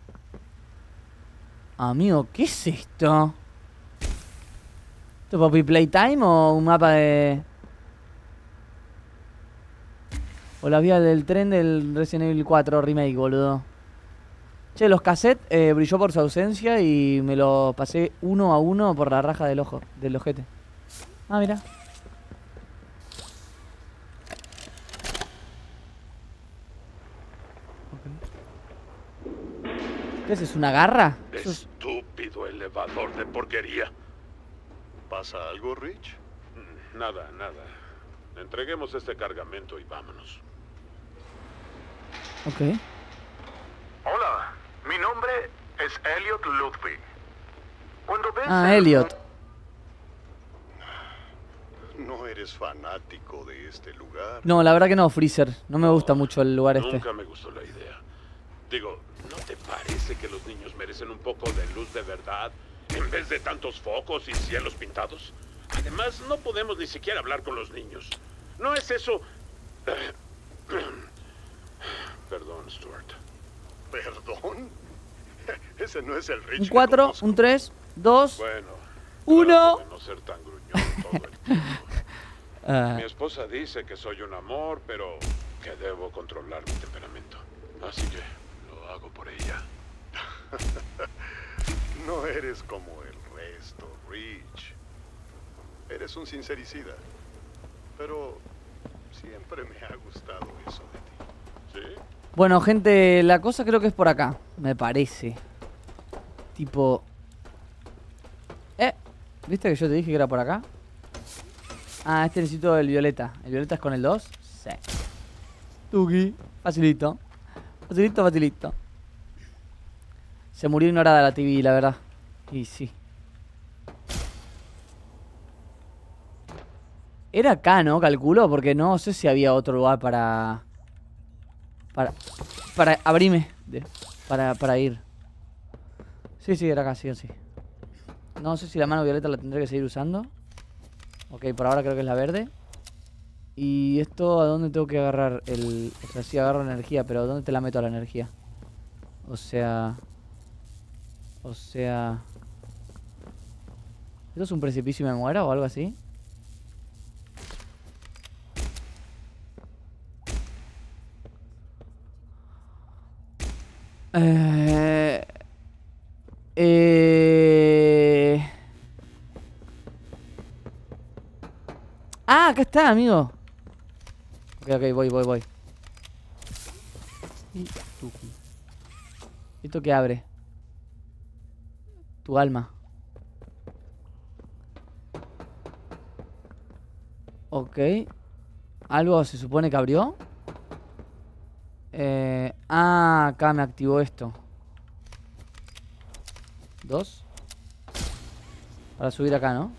Amigo, ¿qué es esto? ¿Esto es Poppy Playtime o un mapa de...? O la vía del tren del Resident Evil cuatro Remake, boludo. Che, los cassettes eh, brilló por su ausencia y me lo pasé uno a uno por la raja del ojo, del ojete. Ah, mira. ¿Qué es? ¿Es una garra? Eso es-
Estúpido elevador de porquería.
¿Pasa algo, Rich?
Mm, Nada, nada. Entreguemos este cargamento y vámonos.
Ok.
Hola, mi nombre es Elliot Ludwig. Cuando ves
Ah,
el-
Elliot.
No eres fanático de este lugar.
No, la verdad que no, Freezer. No me gusta mucho el lugar este.
Nunca me gustó la idea. Digo, ¿no te parece que los niños merecen un poco de luz de verdad en vez de tantos focos y cielos pintados? Además, no podemos ni siquiera hablar con los niños. ¿No es eso? Perdón, Stuart.
¿Perdón? Ese no es el Rich
Un
que
cuatro,
conozco.
un tres, dos,
Bueno,
uno.
trato de no ser tan gruñón todo el tiempo.
Ah,
Mi esposa dice que soy un amor, pero que debo controlar mi temperamento. Así que lo hago por ella.
No eres como el resto, Rich. Eres un sincericida. Pero siempre me ha gustado eso de ti.
¿Sí?
Bueno, gente, la cosa creo que es por acá. Me parece. Tipo... Eh, ¿viste que yo te dije que era por acá? Ah, este necesito el violeta. ¿El violeta es con el dos? Sí. Tuki. Facilito. Facilito, facilito. Se murió ignorada la T V, la verdad. Y sí. Era acá, ¿no? Calculo, porque no sé si había otro lugar para... Para... Para... Abrime. De- para, para ir. Sí, sí, era acá, sí o sí. No sé si la mano violeta la tendré que seguir usando. Ok, por ahora creo que es la verde. Y esto, ¿a dónde tengo que agarrar? El... O sea, sí agarro la energía, pero ¿dónde te la meto a la energía? O sea... O sea... ¿Esto es un precipicio y me muero o algo así? Eh... Eh... Ah, acá está, amigo. Ok, ok, voy, voy, voy. Tuki. ¿Esto qué abre? Tu alma. Ok. ¿Algo se supone que abrió? Eh, ah, acá me activó esto. Dos. Para subir acá, ¿no?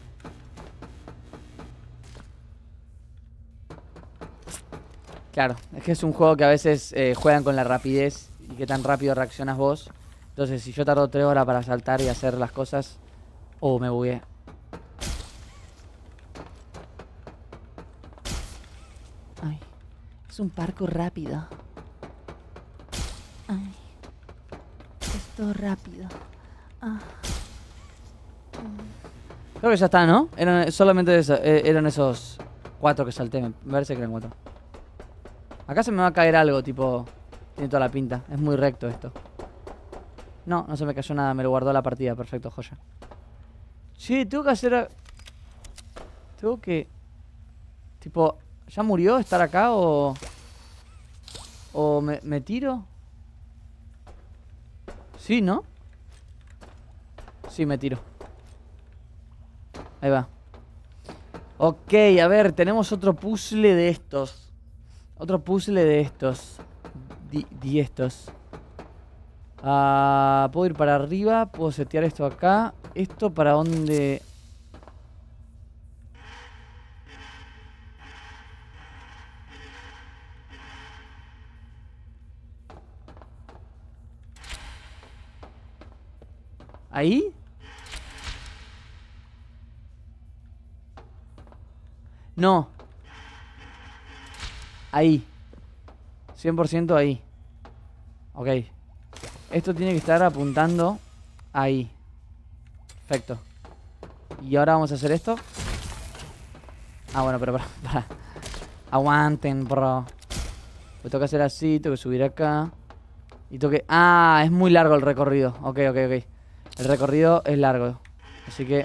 Claro, es que es un juego que a veces eh, juegan con la rapidez y qué tan rápido reaccionas vos. Entonces, si yo tardo tres horas para saltar y hacer las cosas... Oh, me bugué. Ay, es un parkour rápido. Ay, es todo rápido. Ah. Creo que ya está, ¿no? Eran solamente eso, eh, eran esos cuatro que salté. Me parece que eran cuatro. Acá se me va a caer algo, tipo... Tiene toda la pinta. Es muy recto esto. No, no se me cayó nada. Me lo guardó la partida. Perfecto, joya. Sí, tengo que hacer... A... Tengo que... Tipo... ¿Ya murió estar acá o...? ¿O me, me tiro? Sí, ¿no? Sí, me tiro. Ahí va. Ok, a ver, tenemos otro puzzle de estos. Otro puzzle de estos. Di, di estos. Ah, puedo ir para arriba. Puedo setear esto acá. ¿Esto para dónde...? ¿Ahí? No. Ahí. cien por ciento ahí. Ok. Esto tiene que estar apuntando ahí. Perfecto. Y ahora vamos a hacer esto. Ah, bueno, pero para, para. Aguanten, bro. Pues tengo que hacer así, tengo que subir acá. Y tengo que... Ah, es muy largo el recorrido. Ok, ok, ok. El recorrido es largo. Así que...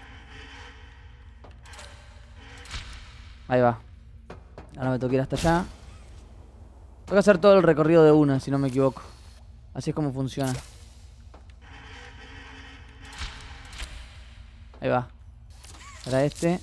Ahí va. Ahora me tengo que ir hasta allá. Tengo que hacer todo el recorrido de una, si no me equivoco. Así es como funciona. Ahí va. Ahora este.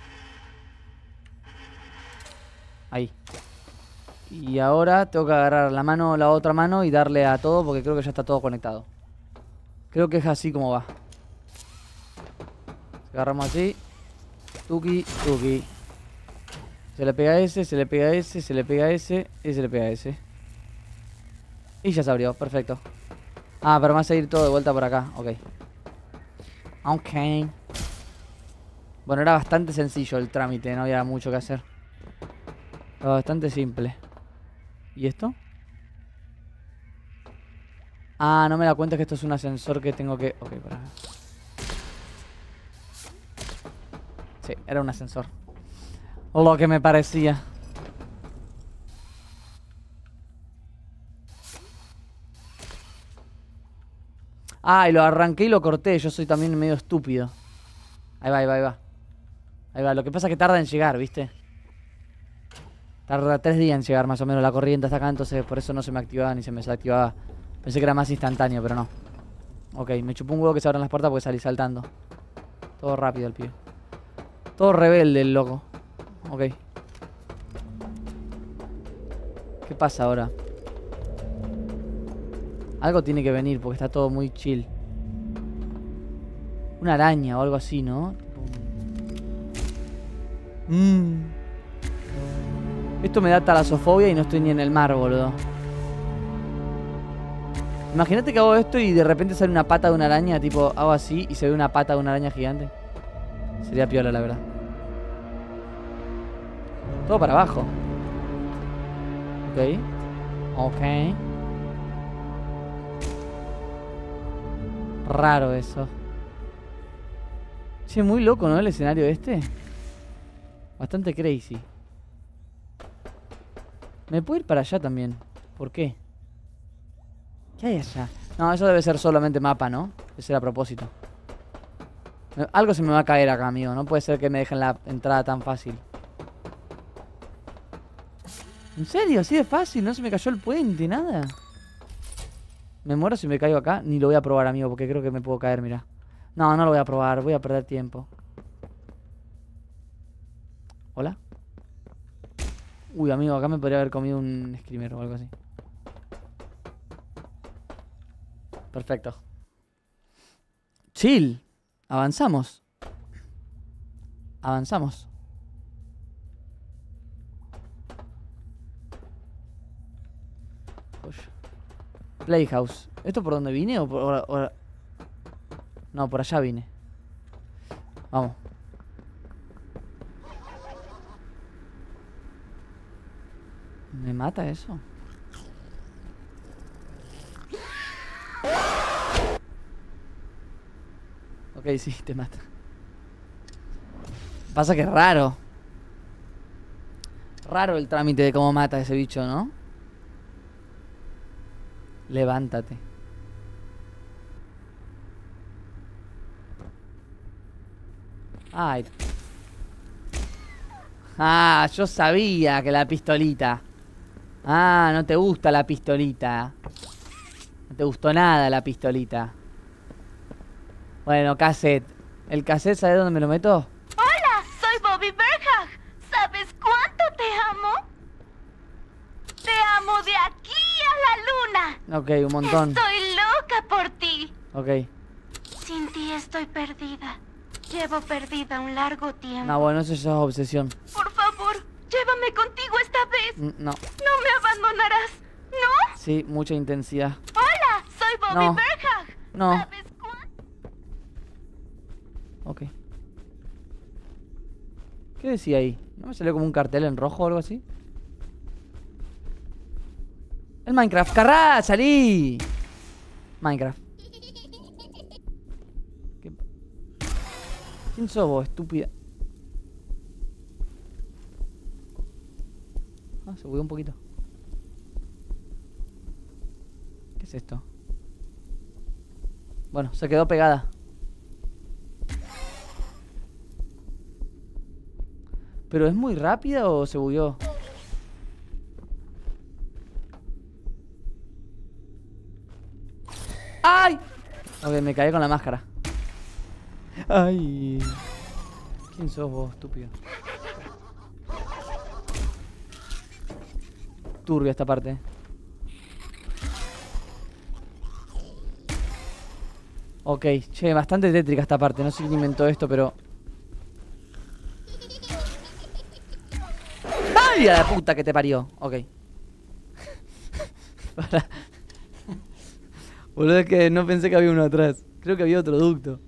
Ahí. Y ahora tengo que agarrar la mano, la otra mano y darle a todo porque creo que ya está todo conectado. Creo que es así como va. Agarramos así. Tuki, tuki. Se le pega a ese, se le pega a ese, se le pega a ese y se le pega a ese. Y ya se abrió, perfecto. Ah, pero me vas a ir todo de vuelta por acá, ok. Ok. Bueno, era bastante sencillo el trámite, no había mucho que hacer. Era bastante simple. ¿Y esto? Ah, no me da cuenta que esto es un ascensor que tengo que... Ok, para ver. Sí, era un ascensor. Lo que me parecía. Ah, y lo arranqué y lo corté. Yo soy también medio estúpido. Ahí va, ahí va, ahí va. Ahí va, lo que pasa es que tarda en llegar, ¿viste? Tarda tres días en llegar más o menos la corriente hasta acá. Entonces por eso no se me activaba ni se me desactivaba. Pensé que era más instantáneo, pero no. Ok, me chupó un huevo que se abran las puertas porque salí saltando. Todo rápido el pibe. Todo rebelde el loco. Ok. ¿Qué pasa ahora? Algo tiene que venir porque está todo muy chill. Una araña o algo así, ¿no? Mmm. Esto me da talasofobia y no estoy ni en el mar, boludo. Imagínate que hago esto y de repente sale una pata de una araña. Tipo, hago así y se ve una pata de una araña gigante. Sería piola, la verdad. Todo para abajo. Ok. Ok. Raro eso. Che, muy loco, ¿no? El escenario este. Bastante crazy. Me puedo ir para allá también. ¿Por qué? ¿Qué hay allá? No, eso debe ser solamente mapa, ¿no? Debe ser a propósito. Algo se me va a caer acá, amigo. No puede ser que me dejen la entrada tan fácil. ¿En serio? ¿Así de fácil? ¿No se me cayó el puente? Nada. Me muero si me caigo acá. Ni lo voy a probar, amigo, porque creo que me puedo caer, mira. No, no lo voy a probar. Voy a perder tiempo. ¿Hola? Uy, amigo, acá me podría haber comido un screamer o algo así. Perfecto. Chill. Avanzamos. Avanzamos. Uy. Playhouse. ¿Esto por dónde vine o por...? O, o... No, por allá vine. Vamos. ¿Me mata eso? Ok, sí, te mata. Pasa que es raro. Raro el trámite de cómo mata a ese bicho, ¿no? Levántate. Ay. Ah, yo sabía que la pistolita. Ah, no te gusta la pistolita. No te gustó nada la pistolita. Bueno, cassette. ¿El cassette sabes dónde me lo meto?
Hola, soy Bobby Berghag. ¿Sabes cuánto te amo? Te amo de aquí a la luna.
Ok, un montón.
Estoy loca por ti.
Ok.
Sin ti estoy perdida. Llevo perdida un largo tiempo.
No, bueno, eso ya es obsesión.
Por favor, llévame contigo esta vez.
Mm, No.
No me abandonarás, ¿no?
Sí, mucha intensidad.
Hola, soy Bobby
No.
Berghag.
No.
¿Sabes cuánto?
Ok. ¿Qué decía ahí? ¿No me salió como un cartel en rojo o algo así? El Minecraft. ¡Carrá! ¡Salí! Minecraft. ¿Qué? ¿Quién sos vos, estúpida? Ah, se bugueó un poquito. ¿Qué es esto? Bueno, se quedó pegada. ¿Pero es muy rápida o se bugueó? ¡Ay! Ok, me caí con la máscara. ¡Ay! ¿Quién sos vos, estúpido? Turbia esta parte. Ok, che, bastante tétrica esta parte. No sé quién inventó esto, pero... ¡Ay, a la puta que te parió! Ok. Para. Boludo, es que no pensé que había uno atrás. Creo que había otro ducto.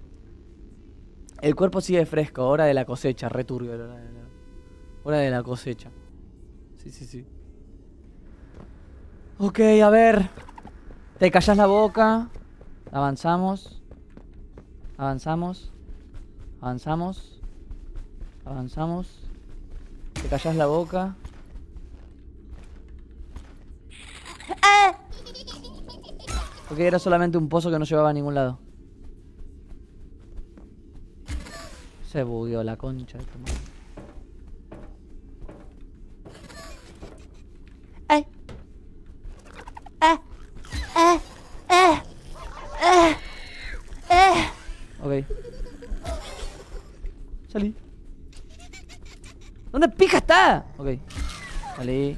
El cuerpo sigue fresco. Hora de la cosecha. Re turbio. Hora de la, hora de la cosecha. Sí, sí, sí. Ok, a ver. Te callás la boca. Avanzamos. Avanzamos. Avanzamos. Avanzamos. Te callás la boca. Porque era solamente un pozo que no llevaba a ningún lado. Se bugueó la concha de tu madre. ¡Eh! ¡Eh! ¡Eh! ¡Eh! ¡Eh! ¡Eh! Ok. Salí. ¿Dónde pica está? Ok. Salí.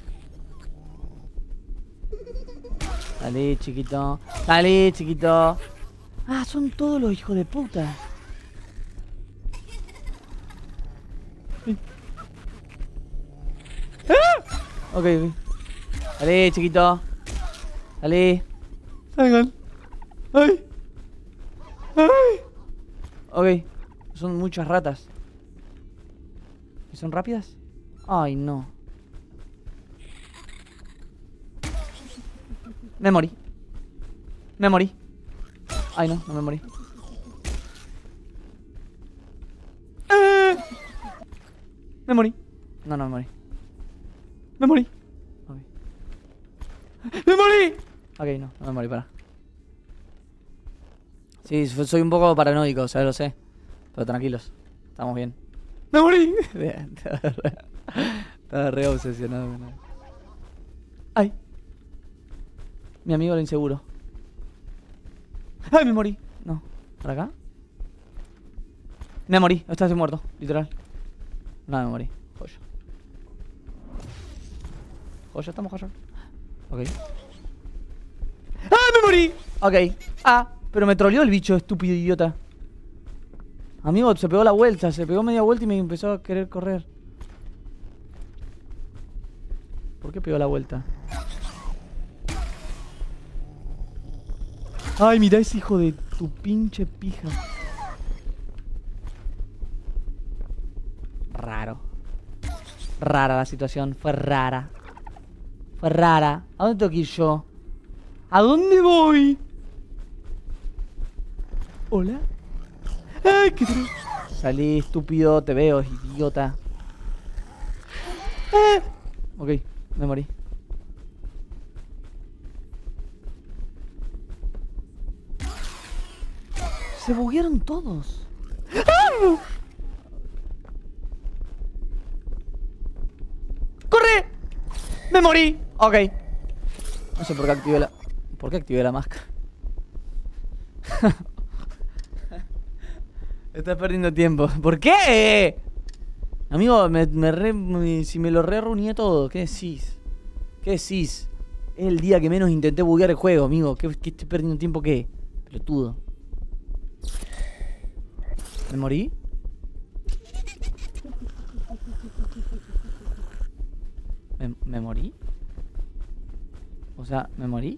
Salí, chiquito. Salí, chiquito. Ah, son todos los hijos de puta. ¡Ah! Ok, ok. Salí, chiquito. Salí. Salgan. Ay. Ay. Ok. Son muchas ratas. ¿Y son rápidas? Ay, no. Me morí. Me morí. Ay, no, no me morí. ¡Eh! Me morí. No, no me morí. Me morí. Okay. ¡Me morí! Ok, no, no me morí, para. Sí, soy un poco paranoico, o sea, lo sé. Pero tranquilos, estamos bien. ¡Me morí! Estaba re obsesionado. ¿No? ¡Ay! Mi amigo lo inseguro. ¡Ay, me morí! No. ¿Para acá? Me morí. Esta estoy muerto, literal. No, me morí. Joya. Joya, estamos joya. Ok. ¡Ah, me morí! Ok. Ah, pero me troleó el bicho, estúpido idiota. Amigo, se pegó la vuelta. Se pegó media vuelta y me empezó a querer correr. ¿Por qué pegó la vuelta? Ay, mira ese hijo de tu pinche pija. Raro. Rara la situación. Fue rara. Fue rara. ¿A dónde tengo que ir yo? ¿A dónde voy? ¿Hola? ¡Ay, qué tru... Salí, estúpido. Te veo, idiota. ¡Eh! Ok, me morí. Se buguearon todos. ¡Ah! ¡Corre! ¡Me morí! Ok. No sé por qué activé la... ¿Por qué activé la máscara? Estás perdiendo tiempo. ¿Por qué? Amigo, me, me re, me, si me lo re reuní todo. ¿Qué decís? ¿Qué decís? Es el día que menos intenté buguear el juego, amigo. ¿Qué, qué estoy perdiendo tiempo qué? Pelotudo. ¿Me morí? ¿Me, ¿Me morí? O sea, ¿me morí?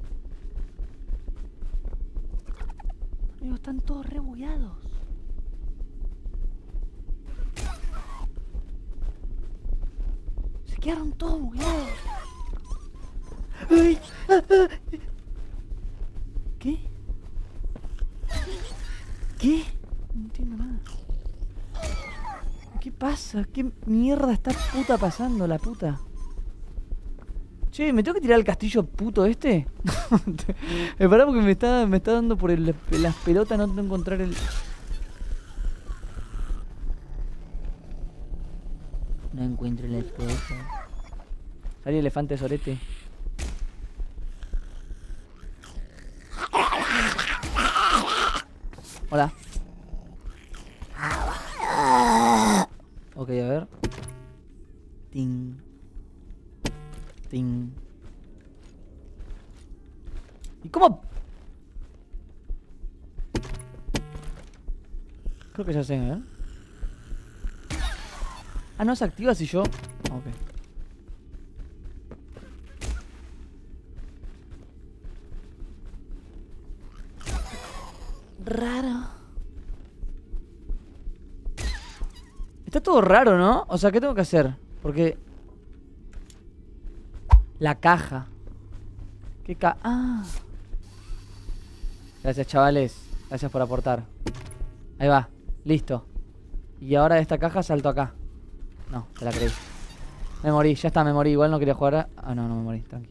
Amigos, están todos re bugueados. Se quedaron todos bugueados. ¡Ay! ¡Ah, ah! ¿Qué? ¿Qué? No entiendo nada. ¿Qué pasa? ¿Qué mierda está puta pasando la puta? Che, ¿me tengo que tirar el castillo puto este? Me pará porque me está, me está dando por el, las pelotas no encontrar el... No encuentro el espejo. Sale elefante sorete. Hola. Ok, a ver. Ting. Ting. ¿Y cómo? Creo que ya sé, ¿eh? Ah, no se activa si yo... Ok. Raro. Está todo raro, ¿no? O sea, ¿qué tengo que hacer? Porque... La caja. ¿Qué ca... Ah. Gracias, chavales. Gracias por aportar. Ahí va. Listo. Y ahora de esta caja salto acá. No, te la creí. Me morí, ya está, me morí. Igual no quería jugar a... Ah, no, no me morí, tranqui.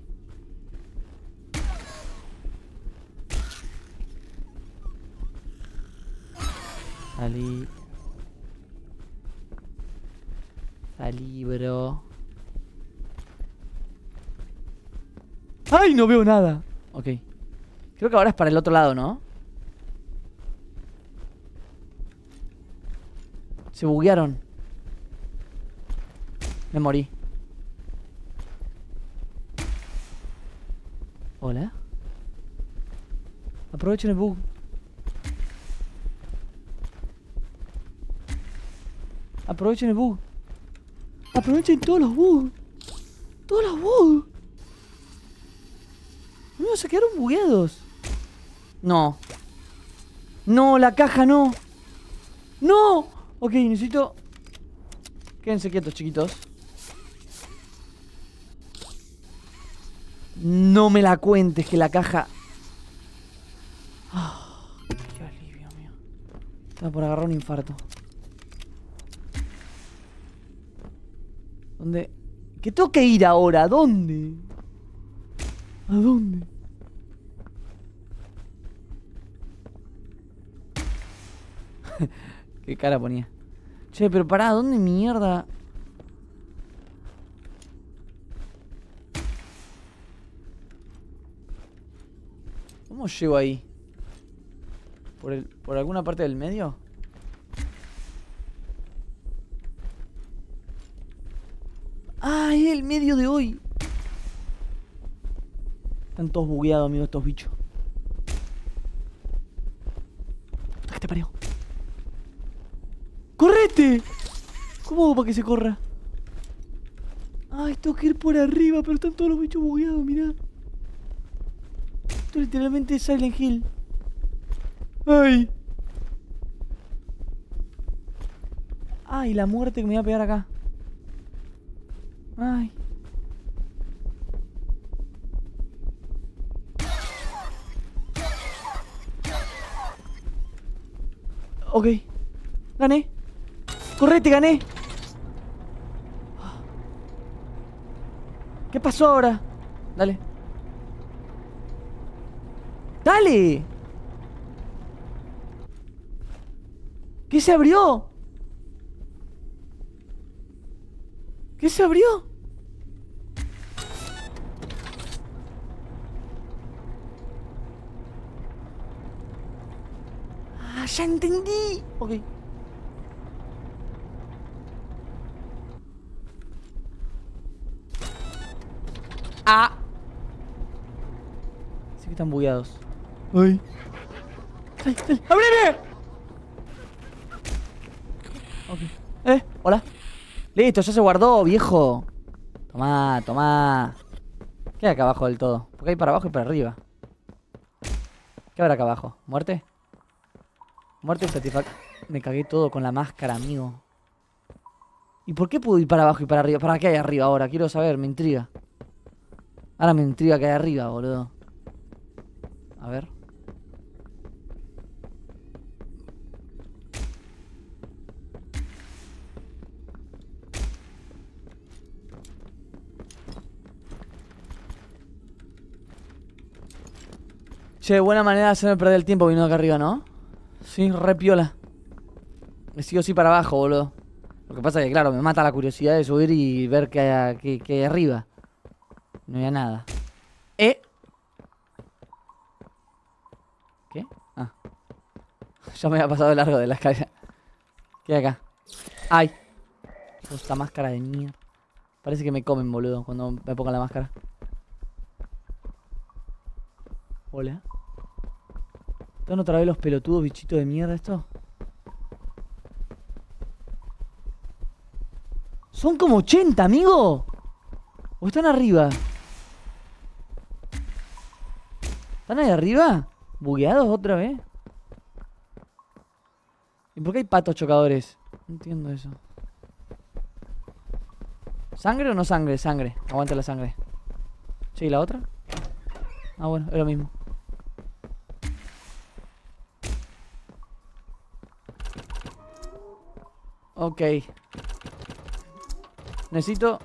Salí. Salí, bro. ¡Ay, no veo nada! Ok. Creo que ahora es para el otro lado, ¿no? Se buguearon. Me morí. Hola. Aprovechen el bug. Aprovechen el bug. Aprovechen todos los bugs. Todos los bugs. Amigos, se quedaron bugueados. No. No, la caja no. No. Ok, necesito... Quédense quietos, chiquitos. No me la cuentes que la caja... Oh, qué alivio, mío. Estaba por agarrar un infarto. ¿Dónde? ¿Qué tengo que ir ahora? ¿A dónde? ¿A dónde? Qué cara ponía. Che, pero pará, ¿dónde mierda? ¿Cómo llego ahí? ¿Por, el, ¿Por alguna parte del medio? ¡Ah! Es el medio de hoy. Están todos bugueados, amigos, estos bichos. ¿Qué te parió? ¡Correte! ¿Cómo hago para que se corra? Ay, tengo que ir por arriba, pero están todos los bichos bugueados, mirá. Esto literalmente es Silent Hill. ¡Ay! ¡Ay, la muerte que me voy a pegar acá! ¡Ay! Ok. Gané. ¡Correte, gané! ¿Qué pasó ahora? Dale. ¡Dale! ¿Qué se abrió? ¿Qué se abrió? Ah, ya entendí. Ok. Ah. Sí que están bugueados. Ay. Ay, ay, ¡ábreme! Ok. Eh, hola. Listo, ya se guardó, viejo. Tomá, tomá. ¿Qué hay acá abajo del todo? Porque hay para abajo y para arriba. ¿Qué habrá acá abajo? ¿Muerte? Muerte y satisfacción. Me cagué todo con la máscara, amigo. ¿Y por qué puedo ir para abajo y para arriba? ¿Para qué hay arriba ahora? Quiero saber, me intriga. Ahora me intriga que hay arriba, boludo. A ver. Che, buena manera de hacerme perder el tiempo viniendo acá arriba, ¿no? Sí, re piola. Me sigo así para abajo, boludo. Lo que pasa es que, claro, me mata la curiosidad de subir y ver qué hay, qué, qué hay arriba. No había nada. ¿Eh? ¿Qué? Ah. Ya me había pasado de largo de la escalera. ¿Qué hay acá? ¡Ay! Esta máscara de mierda. Parece que me comen, boludo, cuando me pongo la máscara. Hola. ¿Están otra vez los pelotudos bichitos de mierda estos? Son como ochenta, amigo. ¿O están arriba? ¿Están ahí arriba? ¿Bugueados otra vez? ¿Y por qué hay patos chocadores? No entiendo eso. ¿Sangre o no sangre? Sangre. Aguanta la sangre. ¿Sí, y la otra? Ah, bueno, es lo mismo. Ok. Necesito...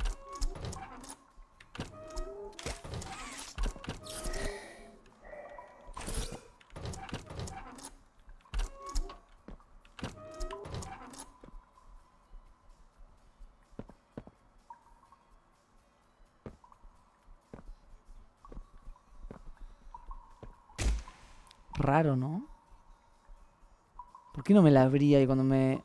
Raro, ¿no? ¿Por qué no me la abría y cuando me...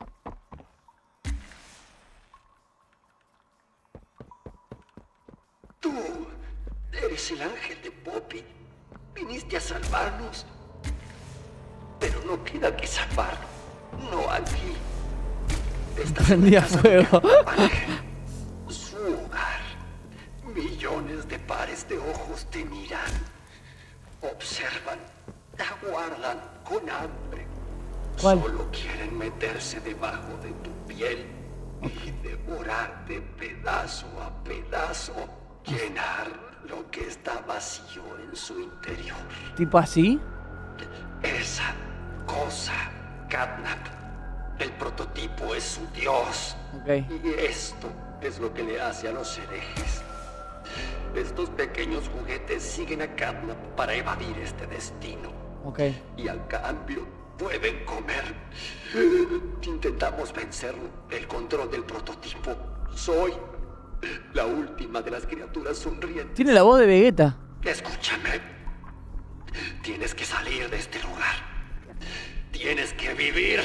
Tú eres el ángel de Poppy. Viniste a salvarnos. Pero no queda que salvar. No aquí.
Prendía fuego.
Su hogar. Millones de pares de ojos te miran. Observan. Aguardan con hambre.
¿Cuál?
Solo quieren meterse debajo de tu piel y devorarte pedazo a pedazo. Llenar lo que está vacío en su interior.
¿Tipo así?
Esa cosa, Catnap. El prototipo es su dios.
Ok.
Y esto es lo que le hace a los herejes. Estos pequeños juguetes siguen a Catnap para evadir este destino.
Ok.
Y al cambio pueden comer. Intentamos vencerlo. El control del prototipo. Soy la última de las criaturas sonrientes.
Tiene la voz de Vegeta.
Escúchame. Tienes que salir de este lugar. Tienes que vivir.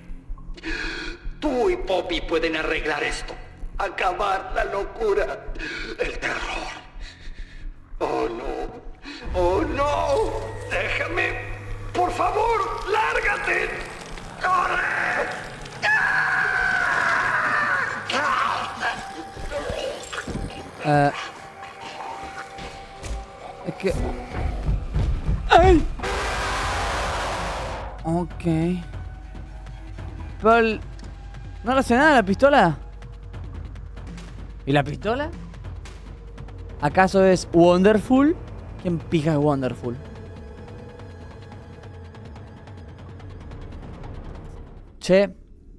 Tú y Poppy pueden arreglar esto. Acabar la locura. El terror. Oh, no. Oh, no. Déjame. Por favor, lárgate. ¡Corre!
Uh, es que... ¡Ay! Ok. Pero el... ¿No le hace nada la pistola? ¿Y la pistola? ¿Acaso es Wonderful? ¿Quién pija es Wonderful? Che.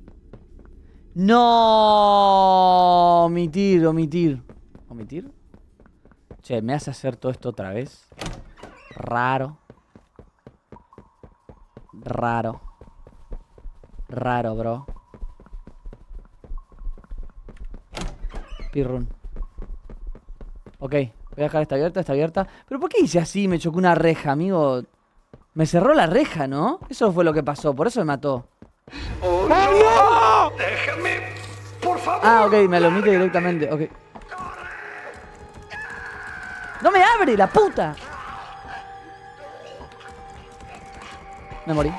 No, omitir, omitir. ¿Omitir? Che, ¿me hace hacer todo esto otra vez? Raro. Raro. Raro, bro. Pirrun. Ok, voy a dejar esta abierta, esta abierta. ¿Pero por qué hice así? Me chocó una reja, amigo. Me cerró la reja, ¿no? Eso fue lo que pasó, por eso me mató.
¡Oh, no! ¡Déjame! ¡Por favor!
Ah, ok, me lo omite directamente, ok. ¡No me abre, la puta! Me morí.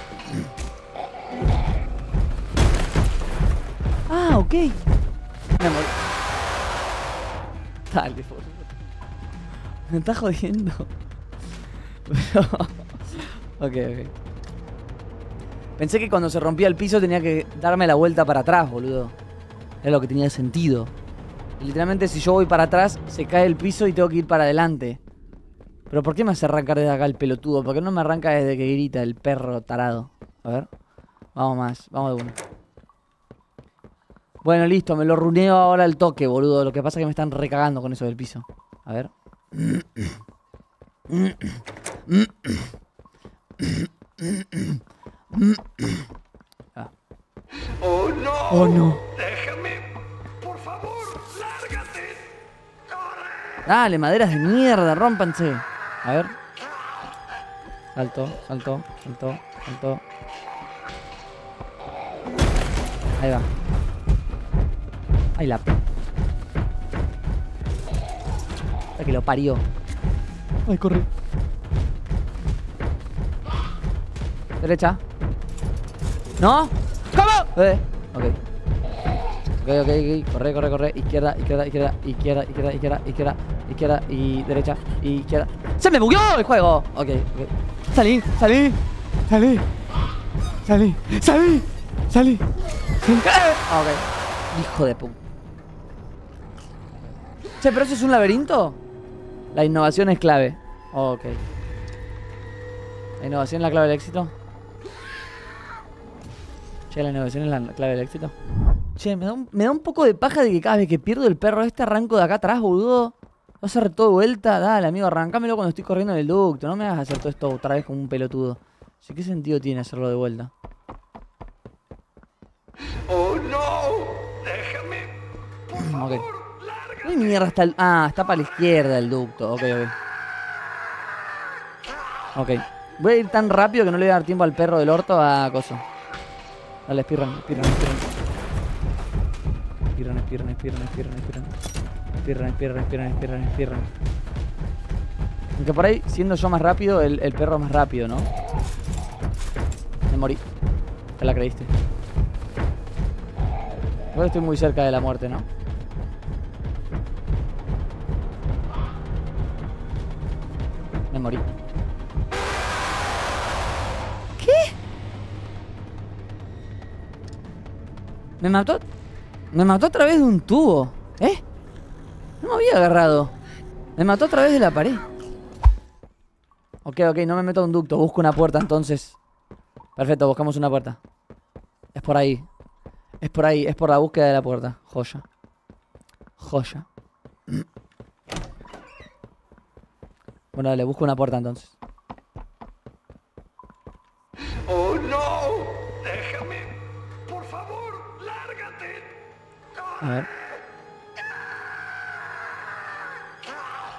Ah, ok. Me morí. Dale, por favor. Me está jodiendo. Pero... ok, ok. Pensé que cuando se rompía el piso tenía que darme la vuelta para atrás, boludo. Es lo que tenía sentido. Y literalmente si yo voy para atrás, se cae el piso y tengo que ir para adelante. Pero ¿por qué me hace arrancar desde acá el pelotudo? ¿Por qué no me arranca desde que grita el perro tarado? A ver. Vamos más, vamos de uno. Bueno, listo, me lo runeo ahora al toque, boludo. Lo que pasa es que me están recagando con eso del piso. A ver. Ah.
¡Oh, no!
¡Oh, no!
¡Déjame! ¡Por favor, lárgate! ¡Corre!
Dale, maderas de mierda, rómpanse. A ver. Salto, salto, salto, salto. Ahí va. Ahí la... La que lo parió. Ay, corre. Derecha. ¿No? ¿Cómo? Eh, ok. Ok, ok, ok. Corre, corre, corre. Izquierda, izquierda, izquierda, izquierda, izquierda, izquierda, izquierda, izquierda y derecha, izquierda. ¡Se me bugueó el juego! Ok, ok. Salí, salí, salí, salí, salí, salí. salí. Ah, ok. Hijo de puta. Che, ¿pero eso es un laberinto? La innovación es clave. Oh, ok. ¿La innovación es la clave del éxito? Che, la innovación es la clave del éxito. Che, me da, un, me da un poco de paja de que cada vez que pierdo el perro este arranco de acá atrás, boludo. Vas a hacer todo de vuelta. Dale, amigo, arrancámelo cuando estoy corriendo en el ducto. No me hagas hacer todo esto otra vez como un pelotudo. Sí, ¿qué sentido tiene hacerlo de vuelta?
¡Oh, no! ¡Déjame! ¡Por favor,
Ok.
lárgate!
¿Qué mierda está el...? Ah, está para la izquierda el ducto. Ok, ok. Ok. Voy a ir tan rápido que no le voy a dar tiempo al perro del orto a coso. Dale, speedrun, speedrun, speedrun. Speedrun, speedrun, speedrun, speedrun, speedrun. Speedrun, speedrun, speedrun, speedrun, speedrun. Aunque por ahí, siendo yo más rápido, el, el perro es más rápido, ¿no? Me morí. Te la creíste. Igual estoy muy cerca de la muerte, ¿no? Me morí. ¿Qué? Me mató. Me mató a través de un tubo. ¿Eh? No me había agarrado. Me mató a través de la pared. Ok, ok, no me meto a un ducto. Busco una puerta entonces. Perfecto, buscamos una puerta. Es por ahí. Es por ahí, es por la búsqueda de la puerta. Joya. Joya. Bueno, dale, busco una puerta entonces.
¡Oh, no! ¡Déjame! ¡Por favor, lárgate!
A ver.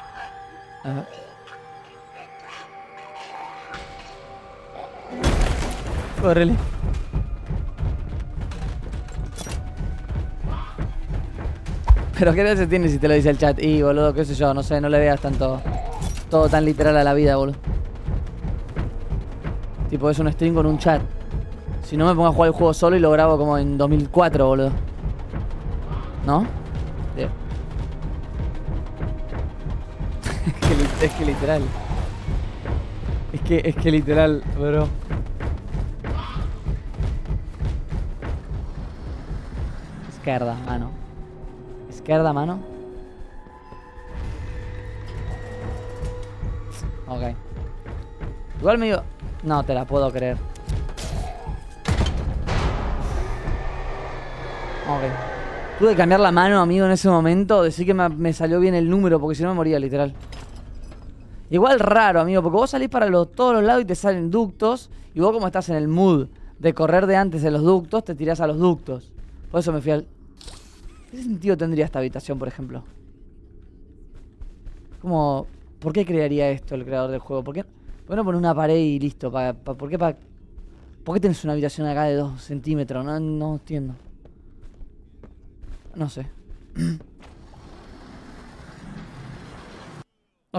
A ver. Córrele. Pero qué gracia tiene si te lo dice el chat. Y boludo, qué sé yo, no sé, no le veas tanto. Todo tan literal a la vida, boludo. Tipo, es un stream con un chat. Si no me pongo a jugar el juego solo y lo grabo como en dos mil cuatro, boludo. ¿No? Sí. es, que, li- es que literal. Es que, es que literal, bro. Izquierda, mano. Izquierda, mano. Ok. Igual me digo... No te la puedo creer. Ok. Tuve que cambiar la mano, amigo, en ese momento. Decir que me, me salió bien el número, porque si no me moría, literal. Igual raro, amigo, porque vos salís para los, todos los lados y te salen ductos. Y vos, como estás en el mood de correr de antes de los ductos, te tirás a los ductos. Por eso me fui al... ¿Qué sentido tendría esta habitación, por ejemplo? Como... ¿Por qué crearía esto el creador del juego? ¿Por qué, ¿por qué no poner una pared y listo? ¿Para, para, ¿Por qué para, ¿Por qué tenés una habitación acá de dos centímetros? No, no entiendo. No sé. Ok.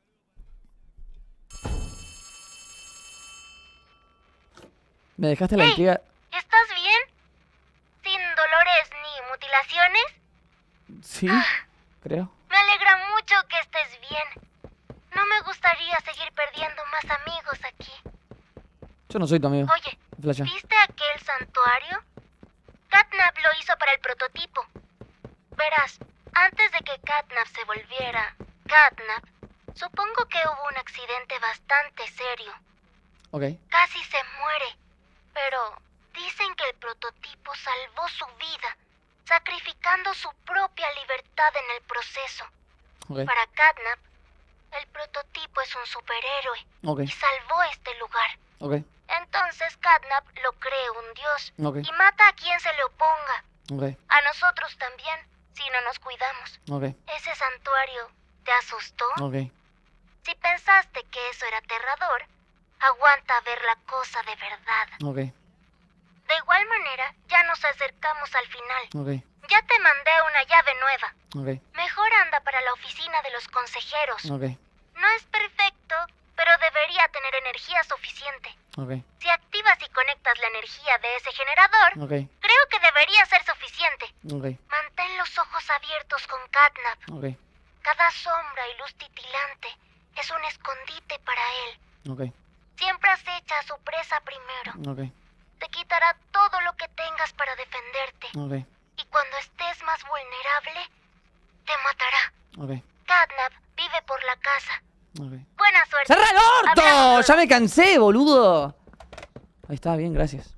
¿Me dejaste la
Hey,
intriga?
¿estás bien? ¿Sin dolores ni mutilaciones?
Sí, creo.
Me alegra mucho que estés bien. No me gustaría seguir perdiendo más amigos aquí.
Yo no soy tu amigo.
Oye,
Flasha.
¿viste aquel santuario? Catnap lo hizo para el prototipo. Verás, antes de que Catnap se volviera Catnap, supongo que hubo un accidente bastante serio.
Ok.
Casi se muere, pero dicen que el prototipo salvó su vida, sacrificando su propia libertad en el proceso.
Ok.
Para Catnap, el prototipo es un superhéroe
Ok.
y salvó este lugar.
Ok.
Entonces Catnap lo cree un dios
Ok.
y mata a quien se le oponga.
Ok.
A nosotros también, si no nos cuidamos.
Ok.
¿Ese santuario te asustó?
Ok.
Si pensaste que eso era aterrador, aguanta ver la cosa de verdad.
Ok.
De igual manera, ya nos acercamos al final.
Ok.
Ya te mandé una llave nueva.
Ok.
Mejor anda para la oficina de los consejeros.
Ok.
No es perfecto, pero debería tener energía suficiente.
Ok.
Si activas y conectas la energía de ese generador,
Ok.
creo que debería ser suficiente.
Ok.
Mantén los ojos abiertos con Catnap.
Ok.
Cada sombra y luz titilante es un escondite para él.
Ok.
Siempre acecha a su presa primero.
Ok.
Te quitará todo lo que tengas para defenderte.
Ok.
Y cuando estés más vulnerable, te matará.
Ok.
Catnap vive por la casa.
Ok.
Buena suerte.
¡Cerra el orto!
Hablamos
¡Ya me cansé, boludo! Ahí está, bien, gracias.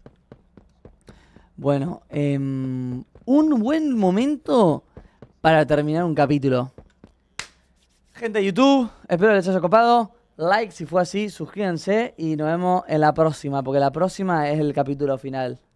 Bueno, eh, un buen momento para terminar un capítulo. Gente de YouTube, espero les haya copado. Like si fue así, suscríbanse y nos vemos en la próxima, porque la próxima es el capítulo final.